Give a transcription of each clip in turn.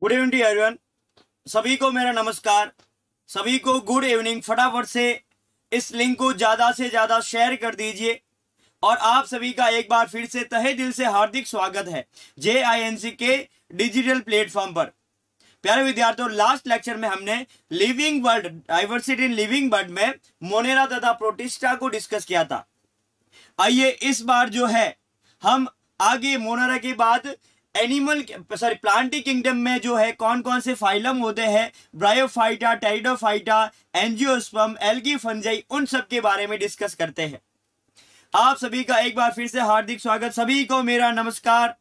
Good evening everyone. सभी को मेरा नमस्कार, सभी को गुड इवनिंग। फटाफट से इस लिंक को ज्यादा से ज्यादा शेयर कर दीजिए और आप सभी का एक बार फिर से तहे दिल से हार्दिक स्वागत है JINC के डिजिटल प्लेटफॉर्म पर। प्यारे विद्यार्थियों, लास्ट लेक्चर में हमने living world, diversity in living world में मोनेरा तथा प्रोटिस्टा को डिस्कस किया था। आइए इस बार जो है हम आगे मोनेरा के बाद प्लांटी किंगडम में जो है कौन कौन से फाइलम होते हैं, Bryophyta, Pteridophyta, angiosperm, algae fungi, उन सब के बारे में डिस्कस करते हैं। आप सभी का एक बार फिर से हार्दिक स्वागत, सभी को मेरा नमस्कार।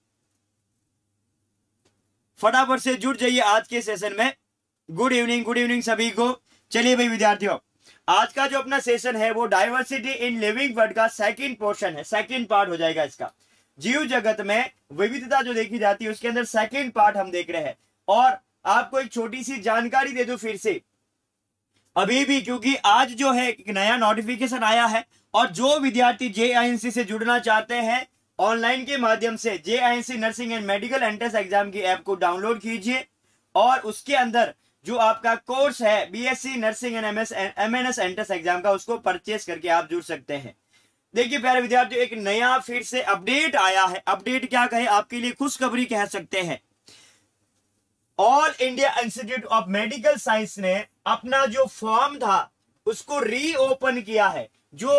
फटाफट से जुड़ जाइए आज के सेशन में। गुड इवनिंग सभी को। चलिए भाई विद्यार्थियों, आज का जो अपना सेशन है वो डाइवर्सिटी इन लिविंग वर्ल्ड का सेकंड पोर्शन है, सेकंड पार्ट हो जाएगा इसका। जीव जगत में विविधता जो देखी जाती है उसके अंदर सेकंड पार्ट हम देख रहे हैं। और आपको एक छोटी सी जानकारी दे दूं फिर से अभी भी, क्योंकि आज जो है एक नया नोटिफिकेशन आया है और जो विद्यार्थी JINC से जुड़ना चाहते हैं ऑनलाइन के माध्यम से JINC nursing and medical entrance exam की ऐप को डाउनलोड कीजिए और उसके अंदर जो आपका कोर्स है BSc nursing and MNS entrance exam का, उसको परचेस करके आप जुड़ सकते हैं। देखिए प्यारे विद्यार्थियों, एक नया फिर से अपडेट आया है। अपडेट क्या कहे, आपके लिए खुशखबरी कह सकते हैं। All India Institute of Medical Science ने अपना जो फॉर्म था उसको रीओपन किया है। जो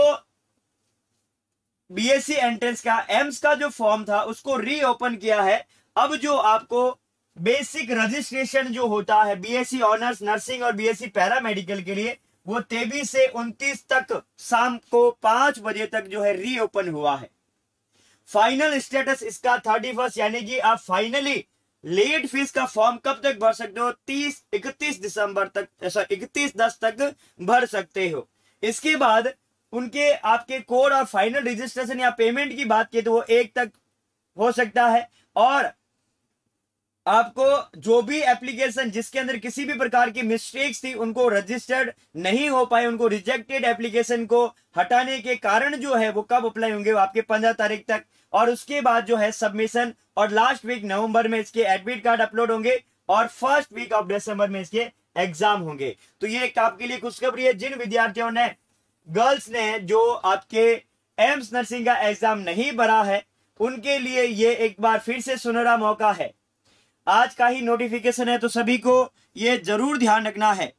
BSc एंट्रेंस का एम्स का जो फॉर्म था उसको रीओपन किया है। अब जो आपको बेसिक रजिस्ट्रेशन जो होता है BSc ऑनर्स नर्सिंग और BSc पैरामेडिकल के लिए, वो 23 से 29 तक शाम को 5 बजे तक जो है रीओपन हुआ है। फाइनल स्टेटस इसका 31, यानी कि आप फाइनली लेट फीस का फॉर्म कब तक भर सकते हो, 31 दिसंबर तक, 31/10 तक भर सकते हो। इसके बाद उनके आपके कोड और फाइनल रजिस्ट्रेशन या पेमेंट की बात की तो वो 1 तक हो सकता है। और आपको जो भी एप्लीकेशन जिसके अंदर किसी भी प्रकार की मिस्टेक्स थी, उनको रजिस्टर्ड नहीं हो पाए, उनको रिजेक्टेड एप्लीकेशन को हटाने के कारण जो है वो कब अप्लाई होंगे, वो आपके 15 तारीख तक। और उसके बाद जो है सबमिशन, और लास्ट वीक नवंबर में इसके एडमिट कार्ड अपलोड होंगे और फर्स्ट वीक ऑफ दिसंबर में इसके एग्जाम होंगे। तो ये एक आपके लिए खुशखबरी है। जिन विद्यार्थियों ने, गर्ल्स ने जो आपके एम्स नर्सिंग का एग्जाम नहीं भरा है, उनके लिए ये एक बार फिर से सुनहरा मौका है। आज का ही नोटिफिकेशन है तो सभी को ये जरूर ध्यान रखना है।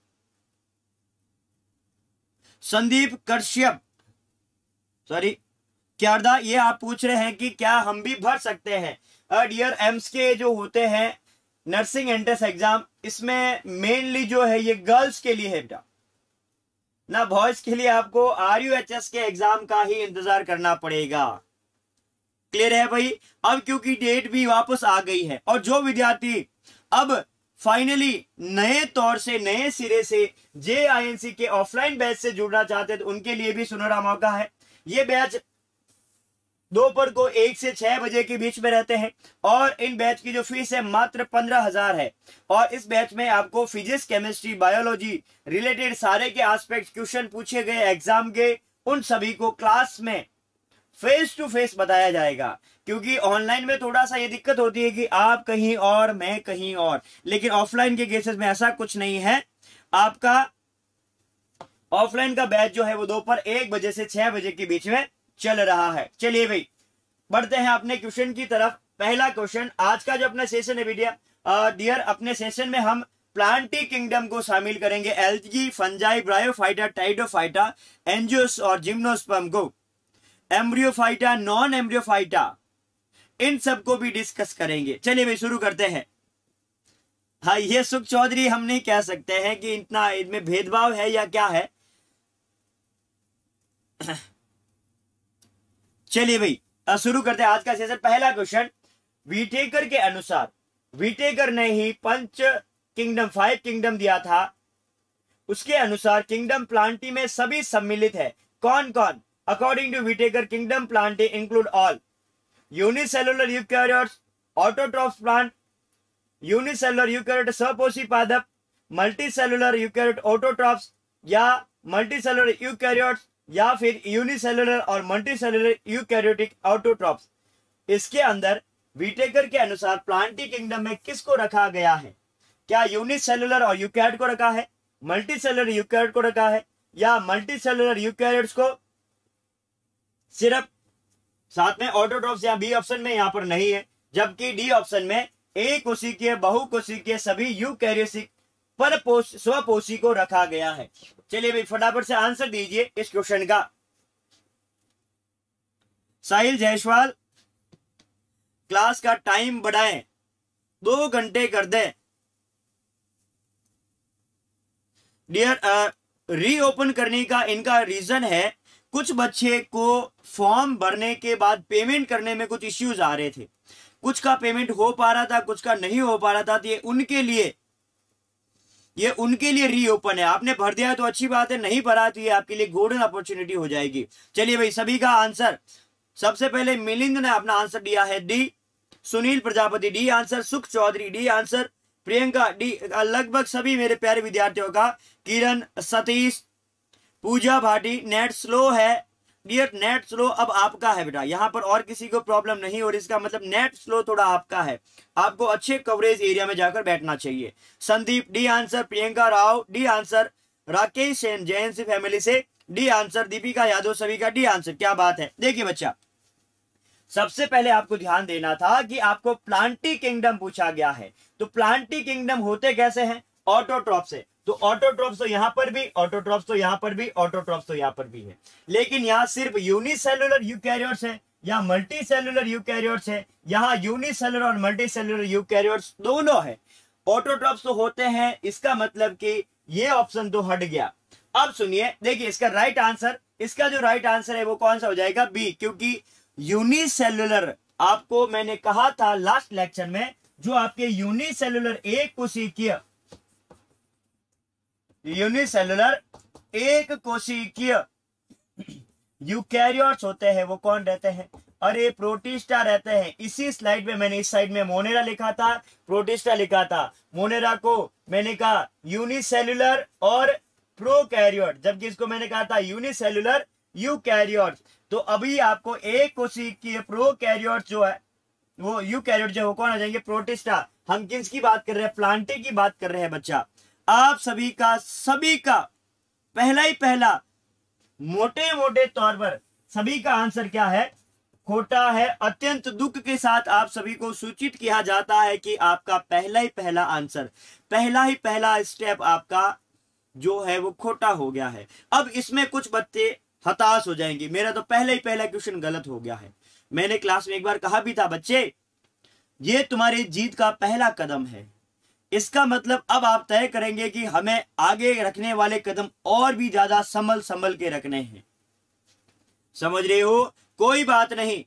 संदीप कश्यप, क्यारदा, ये आप पूछ रहे हैं कि क्या हम भी भर सकते हैं। डियर एम्स के जो होते हैं नर्सिंग एंट्रेंस एग्जाम, इसमें मेनली जो है ये गर्ल्स के लिए है बेटा ना, बॉयज के लिए आपको RUHS के एग्जाम का ही इंतजार करना पड़ेगा। क्लियर है भाई। अब क्योंकि डेट भी वापस आ गई है और जो विद्यार्थी अब फाइनली नए तौर से, नए सिरे से JINC के ऑफलाइन बैच से जुड़ना चाहते हैं तो उनके लिए भी सुनहरा मौका है। ये बैच दोपहर को 1 से 6 बजे के बीच में रहते हैं और इन बैच की जो फीस है मात्र 15,000 है। और इस बैच में आपको फिजिक्स, केमिस्ट्री, बायोलॉजी रिलेटेड सारे के एस्पेक्ट, क्वेश्चन पूछे गए एग्जाम के, उन सभी को क्लास में फेस टू फेस बताया जाएगा। क्योंकि ऑनलाइन में थोड़ा सा ये दिक्कत होती है कि आप कहीं और मैं कहीं और, लेकिन ऑफलाइन के केसेस में ऐसा कुछ नहीं है। आपका ऑफलाइन का बैच जो है वो दोपहर 1 बजे से 6 बजे के बीच में चल रहा है। चलिए भाई बढ़ते हैं अपने क्वेश्चन की तरफ। पहला क्वेश्चन आज का जो अपना सेशन है डियर, अपने सेशन में हम प्लांटी किंगडम को शामिल करेंगे। एल्गी, फंजाई, ब्रायोफाइटा, टेरिडोफाइटा, एंजियोस और जिम्नोस्पर्म को, एम्ब्रियोफाइटा, नॉन एम्ब्रियोफाइटा, इन सबको भी डिस्कस करेंगे। चलिए भाई शुरू करते हैं। हाँ, ये सुख चौधरी हम नहीं कह सकते हैं कि इतना इनमें भेदभाव है या क्या है। चलिए भाई शुरू करते हैं आज का सेशन। पहला क्वेश्चन, व्हिटेकर के अनुसार, व्हिटेकर ने ही 5 किंगडम दिया था, उसके अनुसार किंगडम प्लांटी में सभी सम्मिलित है। कौन कौन? According to Whittaker, kingdom plantae include all unicellular eukaryotes, autotrophs plant, unicellular eukaryote Saposi-Padap, multicellular eukaryote autotrophs या multicellular eukaryotes या फिर unicellular और multicellular eukaryotic autotrophs। इसके अंदर विटेकर के अनुसार प्लांटी किंगडम में किसको रखा गया है? क्या यूनिसेलुलर और यूकैरियोट को रखा है, मल्टीसेलुलर यूकैरियोट को रखा है, या मल्टीसेलुलर यूकैरियोट्स को सिर्फ साथ में ऑटोट्रॉफ्स? या बी ऑप्शन में यहां पर नहीं है, जबकि डी ऑप्शन में एक कोशिकीय, बहुकोशिकीय सभी यूकैरियोटिक पर स्वपोषी को रखा गया है। चलिए भाई फटाफट से आंसर दीजिए इस क्वेश्चन का। साहिल जायसवाल, क्लास का टाइम बढ़ाएं, 2 घंटे कर दें। डियर, रीओपन करने का इनका रीजन है, कुछ बच्चे को फॉर्म भरने के बाद पेमेंट करने में कुछ इश्यूज आ रहे थे, कुछ का पेमेंट हो पा रहा था, कुछ का नहीं हो पा रहा था। तो ये उनके लिए रीओपन है। आपने भर दिया तो अच्छी बात है, नहीं भरा तो ये आपके लिए गोल्डन अपॉर्चुनिटी हो जाएगी। चलिए भाई सभी का आंसर, सबसे पहले मिलिंद ने अपना आंसर दिया है D, Sunil Prajapati D answer, Sukh Chaudhary D answer, Priyanka D, लगभग सभी मेरे प्यारे विद्यार्थियों का, किरण, सतीश, पूजा भाटी। नेट स्लो है डियर, नेट स्लो अब आपका है बेटा, यहां पर और किसी को प्रॉब्लम नहीं, और इसका मतलब नेट स्लो थोड़ा आपका है, आपको अच्छे कवरेज एरिया में जाकर बैठना चाहिए। Sandeep D answer, Priyanka Rao D answer, Rakesh Sen Jain से फैमिली से डी आंसर, दीपिका यादव सभी का डी आंसर। क्या बात है। देखिए बच्चा, सबसे पहले आपको ध्यान देना था कि आपको प्लांटी किंगडम पूछा गया है, तो प्लांटी किंगडम होते कैसे हैं? ऑटोट्रॉफ से। तो ऑटोट्रॉफ्स तो यहां पर भी, ऑटोट्रॉफ्स तो यहां पर भी, ऑटोट्रॉफ्स तो यहां पर भी है, लेकिन यहां सिर्फ यूनिसेलुलर यूकैरियोट्स है या मल्टीसेलुलर यूकैरियोट्स है, यहां यूनिसेलुलर और मल्टीसेलुलर यूकैरियोट्स दोनों है। ऑटोट्रॉफ्स तो होते हैं, इसका मतलब कि ये ऑप्शन तो हट गया। अब सुनिए, देखिए इसका राइट आंसर, इसका जो राइट आंसर है वो कौन सा हो जाएगा? बी, क्योंकि यूनिसेलुलर, आपको मैंने कहा था लास्ट लेक्चर में, जो आपके यूनिसेलुलर एक कोशिकीय यूकैरियोट्स होते हैं, वो कौन रहते हैं? अरे प्रोटिस्टा रहते हैं। इसी स्लाइड में मैंने, इस साइड में मोनेरा लिखा था, प्रोटिस्टा लिखा था। मोनेरा को मैंने कहा यूनिसेलुलर और प्रोकैरियोट, जबकि इसको मैंने कहा था यूनिसेलुलर यूकैरियोट्स। तो अभी आपको एक कोशिकीय प्रोकैरियोट जो है, वो यूकैरियोट जो है, कौन आ जाएंगे? प्रोटिस्टा। हम किसकी बात कर रहे हैं? प्लांटी की बात कर रहे हैं बच्चा। आप सभी का पहला मोटे मोटे तौर पर सभी का आंसर क्या है? खोटा है। अत्यंत दुख के साथ आप सभी को सूचित किया जाता है कि आपका पहला आंसर, पहला स्टेप आपका जो है वो खोटा हो गया है। अब इसमें कुछ बच्चे हताश हो जाएंगे, मेरा तो पहला क्वेश्चन गलत हो गया है। मैंने क्लास में एक बार कहा भी था, बच्चे ये तुम्हारी जीत का पहला कदम है। इसका मतलब अब आप तय करेंगे कि हमें आगे रखने वाले कदम और भी ज्यादा संभल के रखने हैं। समझ रहे हो? कोई बात नहीं।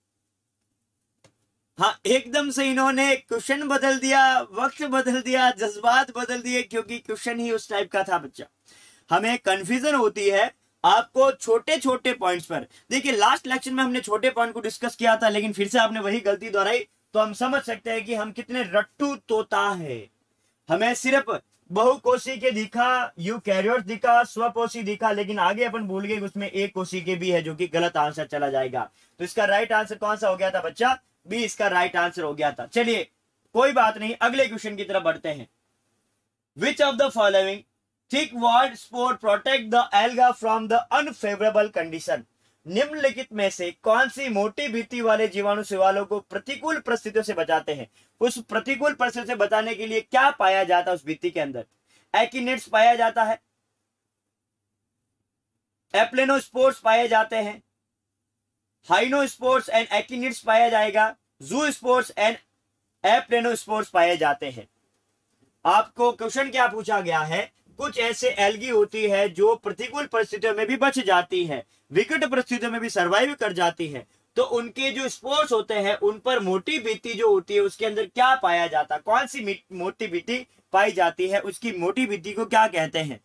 हाँ, एकदम से इन्होंने क्वेश्चन बदल दिया, वक्त बदल दिया, जज्बात बदल दिए, क्योंकि क्वेश्चन ही उस टाइप का था बच्चा। हमें कंफ्यूजन होती है आपको छोटे छोटे पॉइंट्स पर। देखिए लास्ट लेक्चर में हमने छोटे पॉइंट को डिस्कस किया था, लेकिन फिर से आपने वही गलती दोहराई, तो हम समझ सकते हैं कि हम कितने रट्टू तोता है। हमें सिर्फ बहुकोशी के दिखा, यूकैरियोट दिखा, स्वपोषी दिखा, लेकिन आगे अपन भूल गए उसमें एक कोशी के भी है, जो कि गलत आंसर चला जाएगा। तो इसका राइट आंसर कौन सा हो गया था बच्चा? बी इसका राइट आंसर हो गया था। चलिए कोई बात नहीं, अगले क्वेश्चन की तरफ बढ़ते हैं। Which of the following thick walled spore protect the alga from the unfavourable condition? निम्नलिखित में से कौन सी मोटी भित्ति वाले जीवाणु शैवालों को प्रतिकूल परिस्थितियों से बचाते हैं? उस प्रतिकूल परिस्थितियों से बचाने के लिए क्या पाया जाता है उस भित्ति के अंदर? एकिनिड्स पाया जाता है, एप्लेनोस्पोर्स पाए जाते हैं, हाइनोस्पोर्स एंड एकिनिड्स पाया जाएगा, जूस्पोर्स एंड एप्लेनोस्पोर्स पाए जाते हैं। आपको क्वेश्चन क्या पूछा गया है? कुछ ऐसे एल्गी होती है जो प्रतिकूल परिस्थितियों में भी बच जाती है, विकट परिस्थितियों में भी सर्वाइव कर जाती है, तो उनके जो स्पोर्स होते हैं उन पर मोटी भित्ति जो होती है उसके अंदर क्या पाया जाता है? कौन सी मोटी भित्ति पाई जाती है? उसकी मोटी भित्ति को क्या कहते हैं?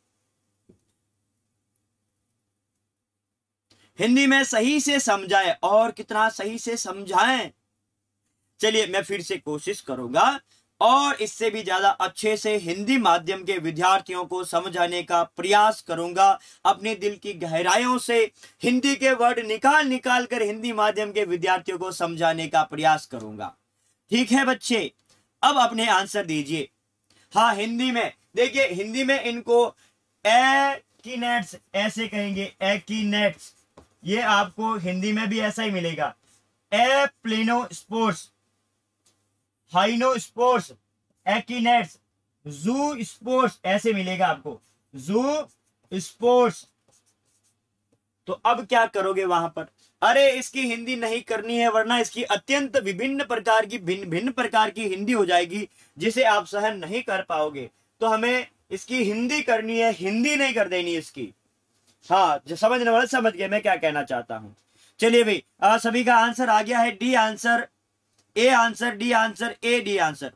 हिंदी में सही से समझाएं, और कितना सही से समझाएं। चलिए मैं फिर से कोशिश करूंगा। और इससे भी ज्यादा अच्छे से हिंदी माध्यम के विद्यार्थियों को समझाने का प्रयास करूंगा। अपने दिल की गहराइयों से हिंदी के वर्ड निकाल निकाल कर हिंदी माध्यम के विद्यार्थियों को समझाने का प्रयास करूंगा। ठीक है बच्चे, अब अपने आंसर दीजिए। हाँ, हिंदी में देखिए, हिंदी में इनको एकीनेट्स ऐसे कहेंगे, एकीनेट्स। ये आपको हिंदी में भी ऐसा ही मिलेगा। Aplanospores, hypnospores, akinetes, zoospores ऐसे मिलेगा आपको, जू स्पोर्ट्स। तो अब क्या करोगे वहां पर? अरे इसकी हिंदी नहीं करनी है, वरना इसकी अत्यंत विभिन्न प्रकार की भिन्न भिन्न प्रकार की हिंदी हो जाएगी जिसे आप सहन नहीं कर पाओगे। तो हमें इसकी हिंदी करनी है, हिंदी नहीं कर देनी इसकी। हाँ, जो समझने वाले समझ गए मैं क्या कहना चाहता हूं। चलिए भाई, सभी का आंसर आ गया है। D answer, A answer, D answer, A D answer.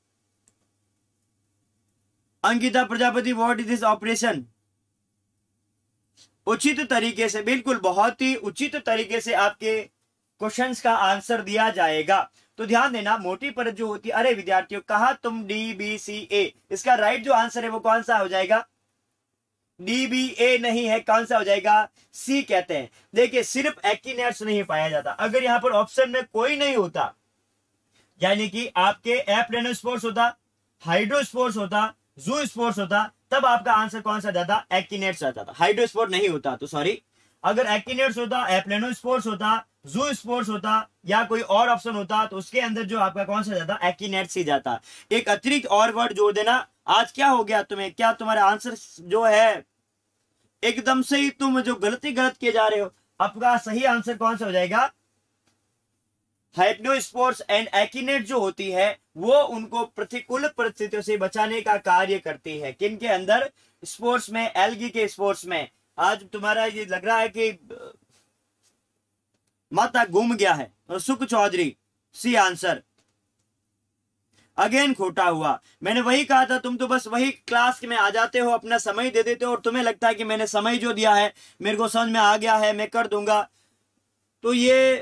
Ankita Prajapati, what is this operation? उचित तरीके से, बिल्कुल बहुत ही उचित तरीके से आपके क्वेश्चंस का आंसर दिया जाएगा। तो ध्यान देना, मोटी परत जो होती है, अरे विद्यार्थियों कहा तुम डी बी सी ए, इसका राइट जो आंसर है वो कौन सा हो जाएगा? डी बी ए नहीं है, कौन सा हो जाएगा? सी कहते हैं। देखिए, सिर्फ एकीनेट्स नहीं पाया जाता। अगर यहां पर ऑप्शन में कोई नहीं होता, यानी कि आपके एप्लेनो स्पोर्ट्स होता, हाइड्रो स्पोर्ट्स होता, जू स्पोर्ट्स होता, तब आपका आंसर कौन सा जाता? एकीनेट्स आता था। हाइड्रो स्पोर्ट नहीं होता तो सॉरी, अगर एकीनेट्स होता, एप्लेनो स्पोर्ट्स होता, जू स्पोर्ट्स होता या कोई और ऑप्शन होता तो उसके अंदर जो आपका कौन सा जाता? एकीनेट्स ही जाता। एक अतिरिक्त और वर्ड जोड़ देना। आज क्या हो गया तुम्हें? क्या तुम्हारा आंसर जो है एकदम से ही तुम जो गलत किए जा रहे हो? आपका सही आंसर कौन सा हो जाएगा? हाइड्रो स्पोर्ट्स एंड एकीनेट जो होती है वो उनको प्रतिकूल परिस्थितियों से बचाने का कार्य करती है। किनके अंदर? स्पोर्ट्स में, एल्गी के स्पोर्ट्स में। आज तुम्हारा ये लग रहा है कि माता घूम गया है। और सुख चौधरी, सी आंसर। अगेन खोटा हुआ। मैंने वही कहा था, तुम तो बस वही क्लास में आ जाते हो, अपना समय दे देते हो और तुम्हें लगता है कि मैंने समय जो दिया है मेरे को समझ में आ गया है, मैं कर दूंगा। तो ये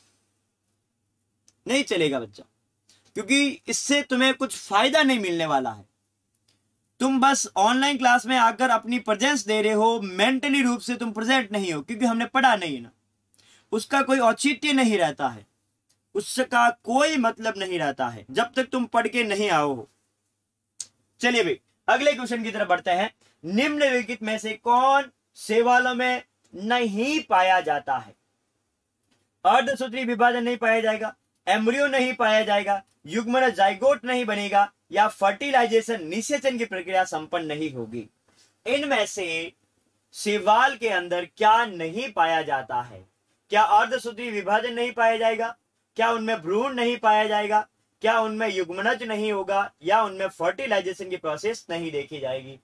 नहीं चलेगा बच्चा, क्योंकि इससे तुम्हें कुछ फायदा नहीं मिलने वाला है। तुम बस ऑनलाइन क्लास में आकर अपनी प्रेजेंस दे रहे हो, मेंटली रूप से तुम प्रेजेंट नहीं हो, क्योंकि हमने पढ़ा नहीं है ना। उसका कोई औचित्य नहीं रहता है, उसका कोई मतलब नहीं रहता है जब तक तुम पढ़ के नहीं आओ हो। चलिए भाई, अगले क्वेश्चन की तरफ बढ़ते हैं। निम्नलिखित में से कौन सेवालों में नहीं पाया जाता है? अर्धसूत्री विभाजन नहीं पाया जाएगा, एम्ब्रियो नहीं पाया जाएगा, युग्मन जाइगोट नहीं बनेगा, या फर्टिलाइजेशन निषेचन की प्रक्रिया संपन्न नहीं होगी। इनमें से शैवाल के अंदर क्या नहीं पाया जाता है? क्या अर्धसूत्री विभाजन नहीं पाया जाएगा? क्या उनमें भ्रूण नहीं पाया जाएगा? क्या उनमें युग्मनज नहीं होगा? या उनमें फर्टिलाइजेशन की प्रोसेस नहीं देखी जाएगी?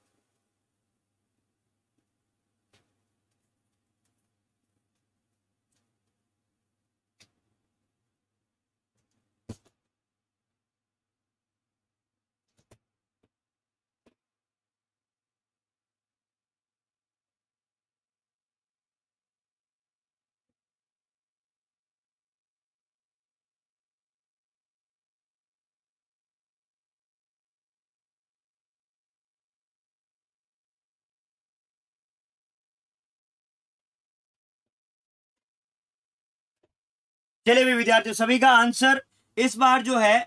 चलिए भी विद्यार्थियों, सभी का आंसर इस बार जो है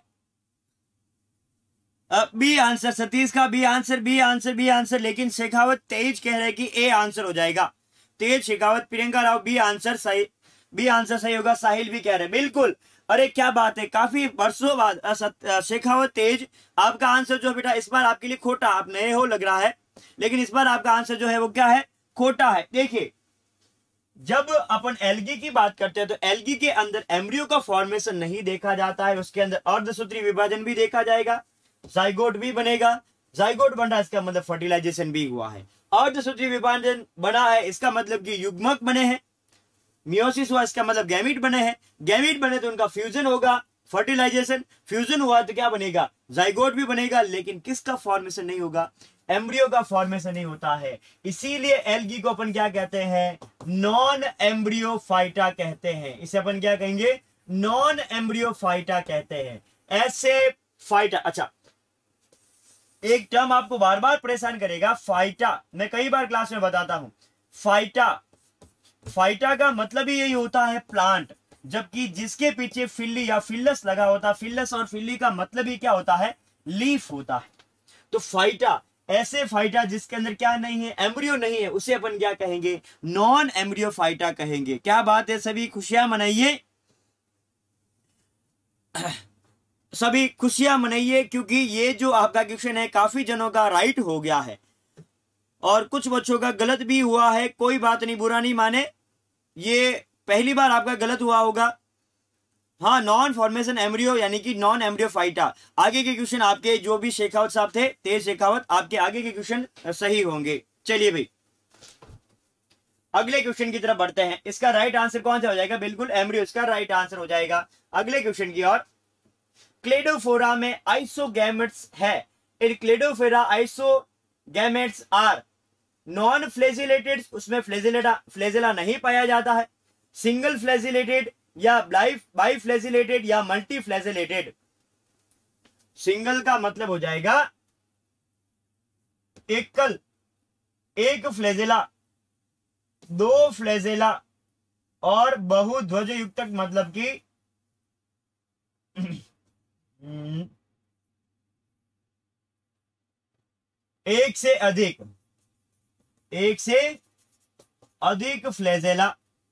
बी आंसर। सतीश का B answer, B answer, B answer. लेकिन शेखावत तेज कह रहे हैं कि ए आंसर हो जाएगा। तेज, शेखावत, प्रियंका राव, बी आंसर सही, बी आंसर सही होगा। साहिल भी कह रहे हैं बिल्कुल। अरे क्या बात है, काफी वर्षों बाद शेखावत तेज, आपका आंसर जो बेटा इस बार आपके लिए खोटा, आप नए हो लग रहा है, लेकिन इस बार आपका आंसर जो है वो क्या है? खोटा है। देखिए, जब अपन एल्गी की बात करते हैं तो एल्गी के अंदर एम्ब्रियो का फॉर्मेशन नहीं देखा जाता है, उसके अंदर अर्धसूत्री विभाजन भी देखा जाएगा, जाइगोट भी बनेगा। जाइगोट बन रहा है, इसका मतलब फर्टिलाइजेशन भी हुआ है। अर्धसूत्री विभाजन बना है, इसका मतलब कि युग्मक बने हैं। मियोसिस हुआ, इसका मतलब गैमीट बने हैं। गैमीट बने तो उनका फ्यूजन होगा, फर्टिलाइजेशन। फ्यूजन हुआ तो क्या बनेगा? जाइगोट भी बनेगा। लेकिन किसका फॉर्मेशन नहीं होगा? एम्ब्रियो का फॉर्मेशन नहीं होता है। इसीलिए एल्गी को अपन क्या कहते हैं? नॉन एम्ब्रियोफाइटा कहते हैं। इसे अपन क्या कहेंगे? नॉन एम्ब्रियोफाइटा कहते हैं। ऐसे फाइटा। अच्छा, एक टर्म आपको बार बार परेशान करेगा, फाइटा। मैं कई बार क्लास में बताता हूं, फाइटा, फाइटा का मतलब ही यही होता है प्लांट, जबकि जिसके पीछे फिल्ली या फिल्लस लगा होता है, फिल्लस और फिल्ली का मतलब ही क्या होता है, लीफ होता है। तो फाइटा, ऐसे फाइटा जिसके अंदर क्या नहीं है, एम्ब्रियो नहीं है, उसे अपन क्या कहेंगे, नॉन एम्ब्रियो फाइटा कहेंगे। क्या बात है, सभी खुशियां मनाइए, सभी खुशियां मनाइए, क्योंकि ये जो आपका क्वेश्चन है काफी जनों का राइट हो गया है और कुछ बच्चों का गलत भी हुआ है। कोई बात नहीं, बुरा नहीं माने, ये पहली बार आपका गलत हुआ होगा। हाँ, नॉन फॉर्मेशन एम्ब्रियो यानी कि नॉन एम्ब्रियो फाइटा। आगे के क्वेश्चन आपके जो भी शेखावत साहब थे, तेज शेखावत, आपके आगे के क्वेश्चन सही होंगे। चलिए भाई अगले क्वेश्चन की तरफ बढ़ते हैं। इसका राइट आंसर कौन सा हो जाएगा, बिल्कुल एम्ब्रियो इसका राइट आंसर हो जाएगा। अगले क्वेश्चन की ओर, क्लेडोफोरा में आइसोगैमेट्स है। In Cladophora isogametes are non flagellated, उसमें फ्लैजिला नहीं पाया जाता है, सिंगल फ्लैजिलेटेड या बाई फ्लैजिलेटेड या मल्टी फ्लैजिलेटेड। सिंगल का मतलब हो जाएगा एकल, एक फ्लैजिला, दो फ्लैजिला, और बहुध्वज युक्तक मतलब कि एक से अधिक फ्लैजिला।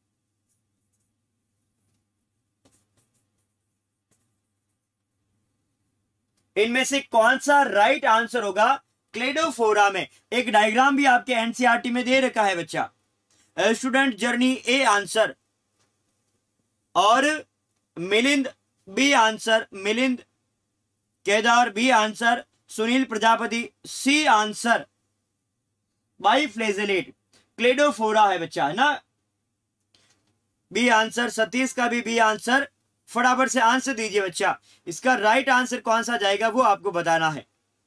इनमें से कौन सा राइट आंसर होगा क्लेडोफोरा में। एक डायग्राम भी आपके एनसीईआरटी में दे रखा है बच्चा, स्टूडेंट जर्नी ए आंसर, और Milind B answer, Milind Kedar B answer, Sunil Prajapati C answer, biflagellate Cladophora है बच्चा, है ना, बी आंसर। सतीश का भी बी आंसर। फटाफट से आंसर दीजिए बच्चा, इसका राइट आंसर कौन सा जाएगा वो आपको बताना है।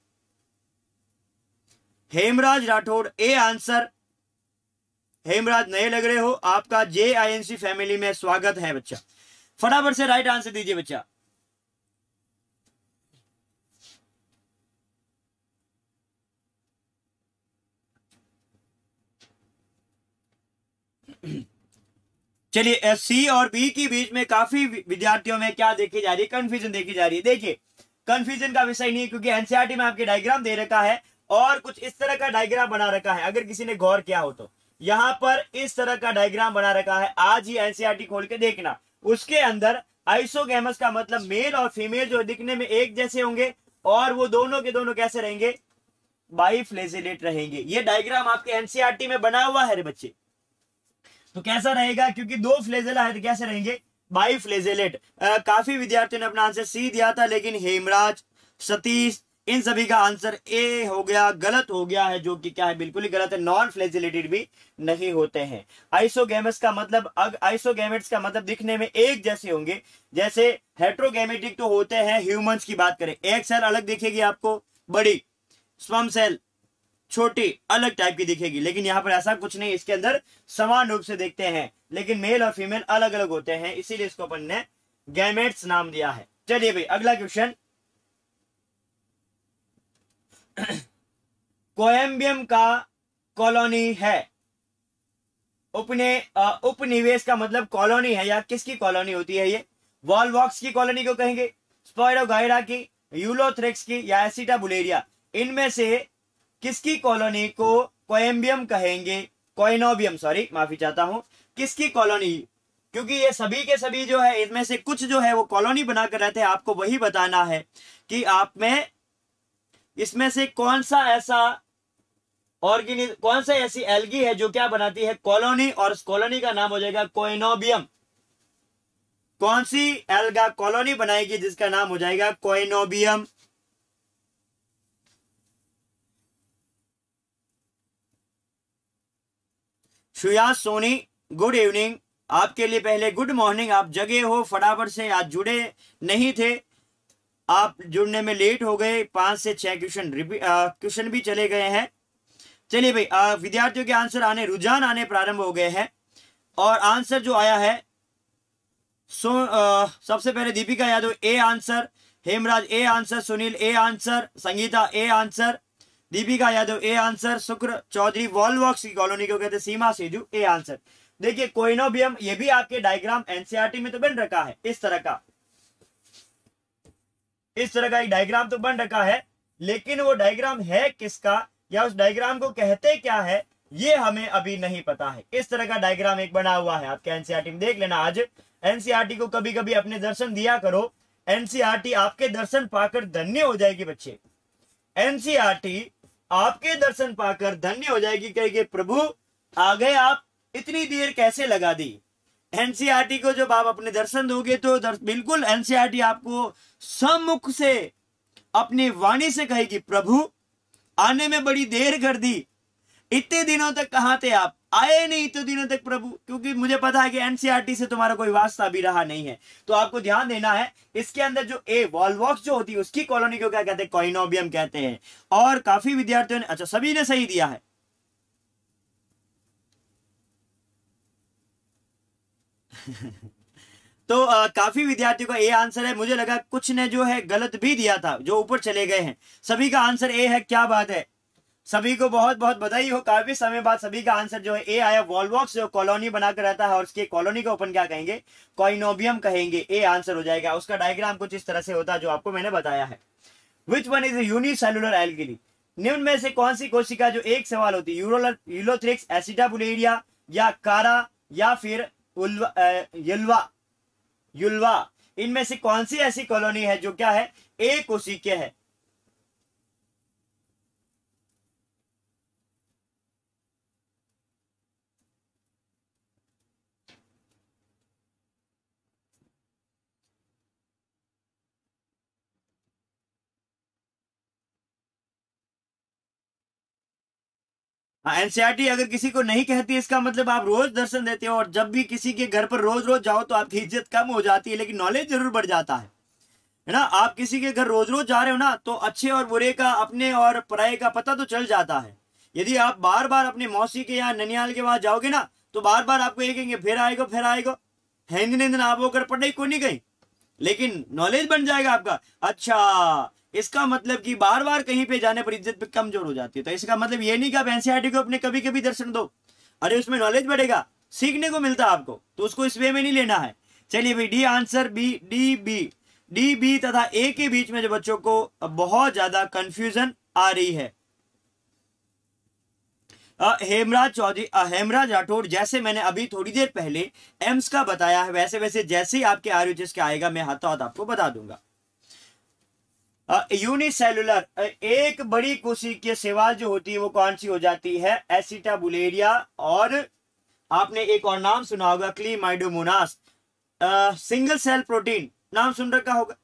Hemraj Rathore A answer. हेमराज नए लग रहे हो, आपका JINC फैमिली में स्वागत है बच्चा। फटाफट से राइट आंसर दीजिए बच्चा। चलिए, सी और बी के बीच में काफी विद्यार्थियों में क्या देखी जा रही है, कंफ्यूजन देखी जा रही है। देखिए, कंफ्यूजन का विषय नहीं है, क्योंकि एनसीईआरटी में आपके डायग्राम दे रखा है और कुछ इस तरह का डायग्राम बना रखा है। अगर किसी ने गौर किया हो तो यहां पर इस तरह का डायग्राम बना रखा है, आज ही एनसीईआरटी खोल के देखना। उसके अंदर आइसोगैमस का मतलब मेल और फीमेल जो दिखने में एक जैसे होंगे और वो दोनों के दोनों कैसे रहेंगे, बाई फ्लैजिलेट रहेंगे। ये डायग्राम आपके एनसीईआरटी में बना हुआ है रे बच्चे। तो कैसा रहेगा, क्योंकि दो फ्लैजिला है तो कैसे रहेंगे, बाई फ्लैजिलेट। काफी विद्यार्थियों ने अपना आंसर सी दिया था, लेकिन हेमराज, सतीश, इन सभी का आंसर ए हो गया, गलत हो गया है, जो कि क्या है, बिल्कुल ही गलत है। नॉन फ्लैजिलेटेड भी नहीं होते हैं। आइसोगैमेट्स का मतलब, आइसोगैमेट्स का मतलब दिखने में एक जैसे होंगे। जैसे हेट्रोगैमेटिक तो होते हैं, ह्यूमंस की बात करें, एक सेल अलग दिखेगी आपको, बड़ी, स्पर्म सेल छोटी अलग टाइप की दिखेगी, लेकिन यहां पर ऐसा कुछ नहीं, इसके अंदर समान रूप से देखते हैं, लेकिन मेल और फीमेल अलग अलग होते हैं, इसीलिए इसको अपन ने गैमेट्स नाम दिया है। चलिए भाई अगला क्वेश्चन, कोएम्बियम का कॉलोनी है। उपनिवेश का मतलब कॉलोनी है, या किसकी कॉलोनी होती है ये, वॉलवॉक्स की कॉलोनी को कहेंगे, स्पायरोगाइरा की, यूलोथ्रेक्स की, या एसिटाबुलेरिया। इनमें से किसकी कॉलोनी को कोएम्बियम कहेंगे, कोइनोबियम, सॉरी माफी चाहता हूं, किसकी कॉलोनी, क्योंकि ये सभी के सभी जो है इनमें से कुछ जो है वो कॉलोनी बनाकर रहते हैं। आपको वही बताना है कि आप में इसमें से कौन सा ऐसा ऑर्गेनिज्म, कौन सा ऐसी एल्गी है जो क्या बनाती है कॉलोनी, और उस कॉलोनी का नाम हो जाएगा कोइनोबियम। कौन सी एल्गा कॉलोनी बनाएगी जिसका नाम हो जाएगा coenobium. Suyash Soni good evening, आपके लिए पहले गुड मॉर्निंग। आप जगे हो, फटाफट से आज जुड़े नहीं थे, आप जुड़ने में लेट हो गए। 5 से 6 क्वेश्चन भी चले गए हैं। चलिए भाई, विद्यार्थियों के आंसर आने, रुझान आने प्रारंभ हो गए हैं, और आंसर जो आया है सबसे पहले Deepika Yadav A answer, Hemraj A answer, Sunil A answer, Sangeeta A answer, Deepika Yadav A answer, Shukra Chaudhary Volvox की कॉलोनी को कहते हैं, सीमा सेजू ए आंसर। देखिए कोइनोबियम, ये भी आपके डायग्राम एनसीईआरटी में तो बन रखा है, इस तरह का एक डायग्राम तो बन रखा है, लेकिन वो डायग्राम है किसका या उस डायग्राम को कहते क्या है ये हमें अभी नहीं पता है। इस तरह का डायग्राम एक बना हुआ है आपके एनसीईआरटी में, देख लेना। आज एनसीईआरटी को कभी कभी अपने दर्शन दिया करो, एनसीईआरटी आपके दर्शन पाकर धन्य हो जाएगी बच्चे। एनसीईआरटी आपके दर्शन पाकर धन्य हो जाएगी, कहेगी प्रभु आ गए आप, इतनी देर कैसे लगा दी। एनसीईआरटी को जब आप अपने दर्शन दोगे तो बिल्कुल एनसीईआरटी आपको सम्मुख से अपनी वाणी से कहेगी प्रभु आने में बड़ी देर कर दी, इतने दिनों तक कहां थे आप, आए नहीं इतने दिनों तक प्रभु, क्योंकि मुझे पता है कि एनसीईआरटी से तुम्हारा कोई वास्ता भी रहा नहीं है। तो आपको ध्यान देना है, इसके अंदर जो ए वॉलवॉक्स जो होती है उसकी कॉलोनी को क्या कहते हैं, कोइनोबियम कहते हैं। और काफी विद्यार्थियों ने, अच्छा सभी ने सही दिया है तो काफी विद्यार्थियों का ए आंसर है। मुझे लगा कुछ ने जो है गलत भी दिया था, जो ऊपर चले गए हैं। सभी का आंसर ए है, क्या बात है, सभी को बहुत बहुत बधाई हो। काफी समय बाद सभी का आंसर जो है ए आया। वॉलवॉक्स जो कॉलोनी बनाकर रहता है और उसकी कॉलोनी को अपन क्या कहेंगे, कोइनोबियम कहेंगे, ए आंसर हो जाएगा। उसका डायग्राम कुछ इस तरह से होता है जो आपको मैंने बताया है। Which one is unicellular algae, निम्न में से कौन सी कोशिका जो एक सवाल होती है, यूलोथ्रिक्स, एसिटाबुलेरिया या कारा या फिर युल्वा, इनमें से कौन सी ऐसी कॉलोनी है जो क्या है, एक कोशिकीय है। एनसीईआरटी अगर किसी को नहीं कहती इसका मतलब आप रोज दर्शन देते हो, और जब भी किसी के घर पर रोज रोज जाओ तो आपकी इज्जत कम हो जाती है, लेकिन नॉलेज जरूर बढ़ जाता है ना। आप किसी के घर रोज रोज जा रहे हो ना, तो अच्छे और बुरे का, अपने और पराये का पता तो चल जाता है। यदि आप बार बार अपनी मौसी के या ननियाल के वहां जाओगे ना, तो बार बार आपको ये कहेंगे फिर आएगा, हिंद आप होकर पढ़ाई को नहीं गई, लेकिन नॉलेज बन जाएगा आपका। अच्छा, इसका मतलब कि बार बार कहीं पे जाने पर इज्जत पे कमजोर हो जाती है। तो इसका मतलब ये नहीं कि आप एनसीईआरटी को अपने कभी कभी दर्शन दो, अरे उसमें नॉलेज बढ़ेगा, सीखने को मिलता है आपको, तो उसको इस वे में नहीं लेना है। चलिए भाई, D answer B, D B तथा ए के बीच में जो बच्चों को बहुत ज्यादा कंफ्यूजन आ रही है। हेमराज चौधरी, हेमराज राठौड़, जैसे मैंने अभी थोड़ी देर पहले एम्स का बताया है, वैसे वैसे जैसे ही आपके आरयूएचएस के आएगा मैं हाथों हाथ आपको बता दूंगा। यूनिसेलुलर, एक बड़ी कोशिकीय शैवाल जो होती है वो कौन सी हो जाती है, एसिटाबुलेरिया। और आपने एक और नाम सुना होगा, क्लीमाइडोमोनास। सिंगल सेल प्रोटीन नाम सुन रखा होगा।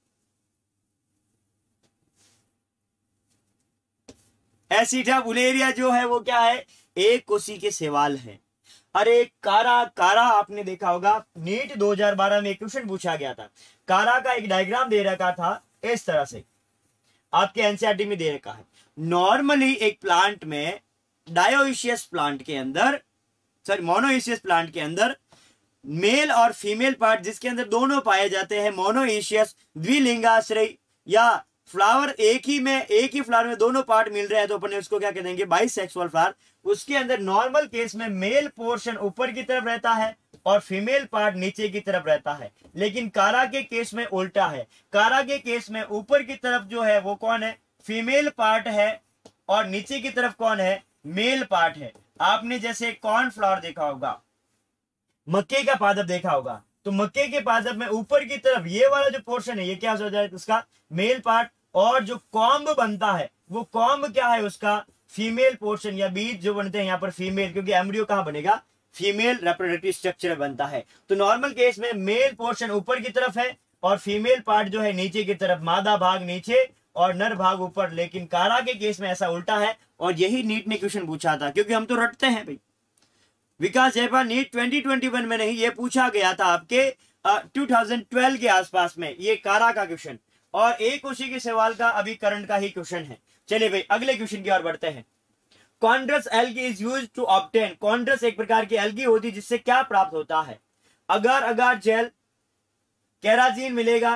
एसिटाबुलेरिया जो है वो क्या है, एक कोशिकीय शैवाल है। अरे कारा आपने देखा होगा, नीट 2012 में क्वेश्चन पूछा गया था, कारा का एक डायग्राम दे रखा था इस तरह से, आपके एनसीईआरटी में दे रखा है। नॉर्मली एक प्लांट में, डायोइशियस प्लांट के अंदर, सॉरी मोनोइशियस प्लांट के अंदर मेल और फीमेल पार्ट जिसके अंदर दोनों पाए जाते हैं, मोनोइशियस द्विलिंगाश्रय, या फ्लावर एक ही फ्लावर में दोनों पार्ट मिल रहे हैं तो अपन उसको क्या कह देंगे, बाइसेक्सुअल फ्लावर। उसके अंदर नॉर्मल केस में मेल पोर्शन ऊपर की तरफ रहता है और फीमेल पार्ट नीचे की तरफ रहता है, लेकिन कारा के केस में उल्टा है। कारा के केस में ऊपर की तरफ जो है वो कौन है, फीमेल पार्ट है, और नीचे की तरफ कौन है, मेल पार्ट है। आपने जैसे कॉर्नफ्लावर देखा होगा, मक्के का पादप देखा होगा, तो मक्के के पादप में ऊपर की तरफ ये वाला जो पोर्शन है ये क्या हो जाए, उसका मेल पार्ट, और जो कॉम्ब बनता है वो कॉम्ब क्या है, उसका फीमेल पोर्शन, या बीज जो बनते हैं यहाँ पर फीमेल, क्योंकि एम्ब्रियो कहां बनेगा, फीमेल रिप्रोडक्टिव स्ट्रक्चर बनता है। तो नॉर्मल केस में मेल पोर्शन ऊपर की तरफ है और फीमेल पार्ट जो है नीचे की तरफ, मादा भाग नीचे और नर भाग ऊपर। लेकिन कारा के केस में ऐसा उल्टा है, और यही नीट ने क्वेश्चन पूछा था, क्योंकि हम तो रटते हैं भाई। विकास जयपाल, नीट 2021 में नहीं, ये पूछा गया था आपके 2012 के आसपास में, ये कारा का क्वेश्चन, और एक उसी के सवाल का अभी करंट का ही क्वेश्चन है। चलिए भाई अगले क्वेश्चन की ओर बढ़ते हैं। Chondrus algae is used to obtain, Chondrus एक प्रकार की एल्गी होती है जिससे क्या प्राप्त होता है, अगार अगार जेल, केराजीन मिलेगा,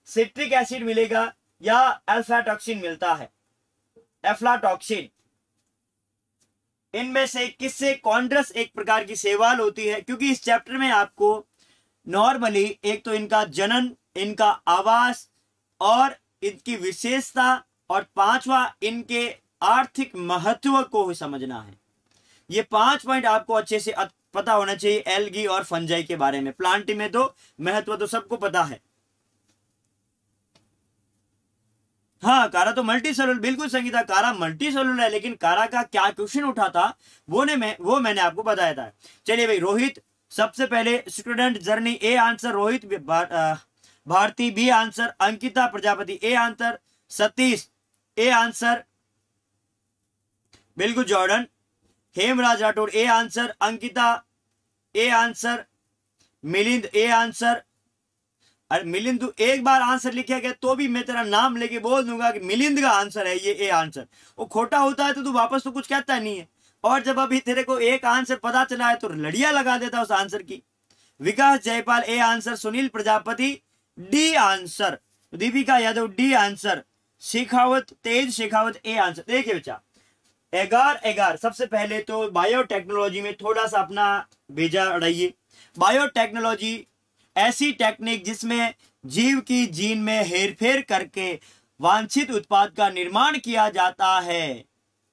सिट्रिक एसिड मिलेगा या अल्फाटॉक्सिन मिलता है, एफ्लाटॉक्सिन। इनमें से किससे कॉन्ड्रस एक प्रकार की शैवाल होती है, क्योंकि इस चैप्टर में आपको नॉर्मली एक तो इनका जनन, इनका आवास और इनकी विशेषता, और पांचवा इनके आर्थिक महत्व को समझना है। ये 5 पॉइंट आपको अच्छे से पता होना चाहिए एल्गी और फंजाई के बारे में। प्लांट में तो महत्व तो सबको पता है। हाँ, कारा तो मल्टी सेलुलर, बिल्कुल संगीता, कारा मल्टी सेलुलर है, लेकिन कारा का क्या क्वेश्चन उठा था वो मैंने आपको बताया था। चलिए भाई, रोहित सबसे पहले student journey, A answer Rohit Bharti, B answer Ankita Prajapati, A answer Satish, A answer बिल्कुल Jordan, Hemraj Rathore, A answer Ankita, A answer Milind, A answer. अरे मिलिंद, तू एक बार आंसर लिखा गया तो भी मैं तेरा नाम लेके बोल दूंगा कि मिलिंद का आंसर है ये, ए आंसर। वो खोटा होता है तो तू वापस तो कुछ कहता नहीं है, और जब अभी तेरे को एक आंसर पता चला है तो लड़िया लगा देता उस आंसर की। Vikas Jaipal, A answer, Sunil Prajapati, D answer, Deepika Yadav, D answer, Shekhawat, Tej Shekhawat, A answer. देखिए बच्चा, एगार सबसे पहले तो बायोटेक्नोलॉजी में थोड़ा सा अपना भेजा उड़ाइए। बायोटेक्नोलॉजी ऐसी टेक्निक जिसमें जीव की जीन में हेरफेर करके वांछित उत्पाद का निर्माण किया जाता है,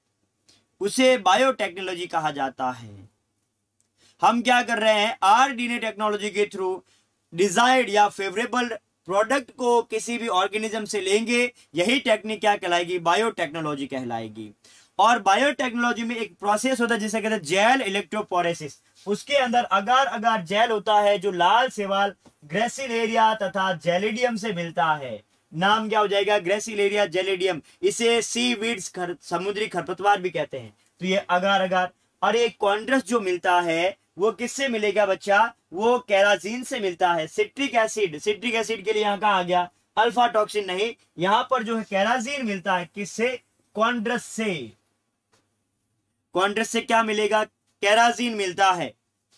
उसे बायोटेक्नोलॉजी कहा जाता है। हम क्या कर रहे हैं, आरडीएनए टेक्नोलॉजी के थ्रू डिजायर्ड या फेवरेबल प्रोडक्ट को किसी भी ऑर्गेनिज्म से लेंगे, यही टेक्निक क्या कहलाएगी, बायोटेक्नोलॉजी कहलाएगी। और बायोटेक्नोलॉजी में एक प्रोसेस होता है जिसे कहते हैं जेल इलेक्ट्रोपोरेसिस। उसके अंदर अगार अगार जेल होता है जो लाल शैवाल ग्रेसिलेरिया तथा जेलिडियम से मिलता है। नाम क्या हो जाएगा, ग्रेसिलेरिया जेलिडियम। इसे सी वीड्स, समुद्री खरपतवार भी कहते हैं। तो ये अगार अगार। और एक कॉन्ड्रस जो मिलता है वो किससे मिलेगा बच्चा, वो केराजीन से मिलता है। सिट्रिक एसिड, सिट्रिक एसिड के लिए यहाँ कहा आ गया अल्फा टॉक्सिन नहीं, यहाँ पर जो है केराजीन मिलता है किससे, कॉन्ड्रस से। कॉन्ड्रस से क्या मिलेगा, केराजीन मिलता है।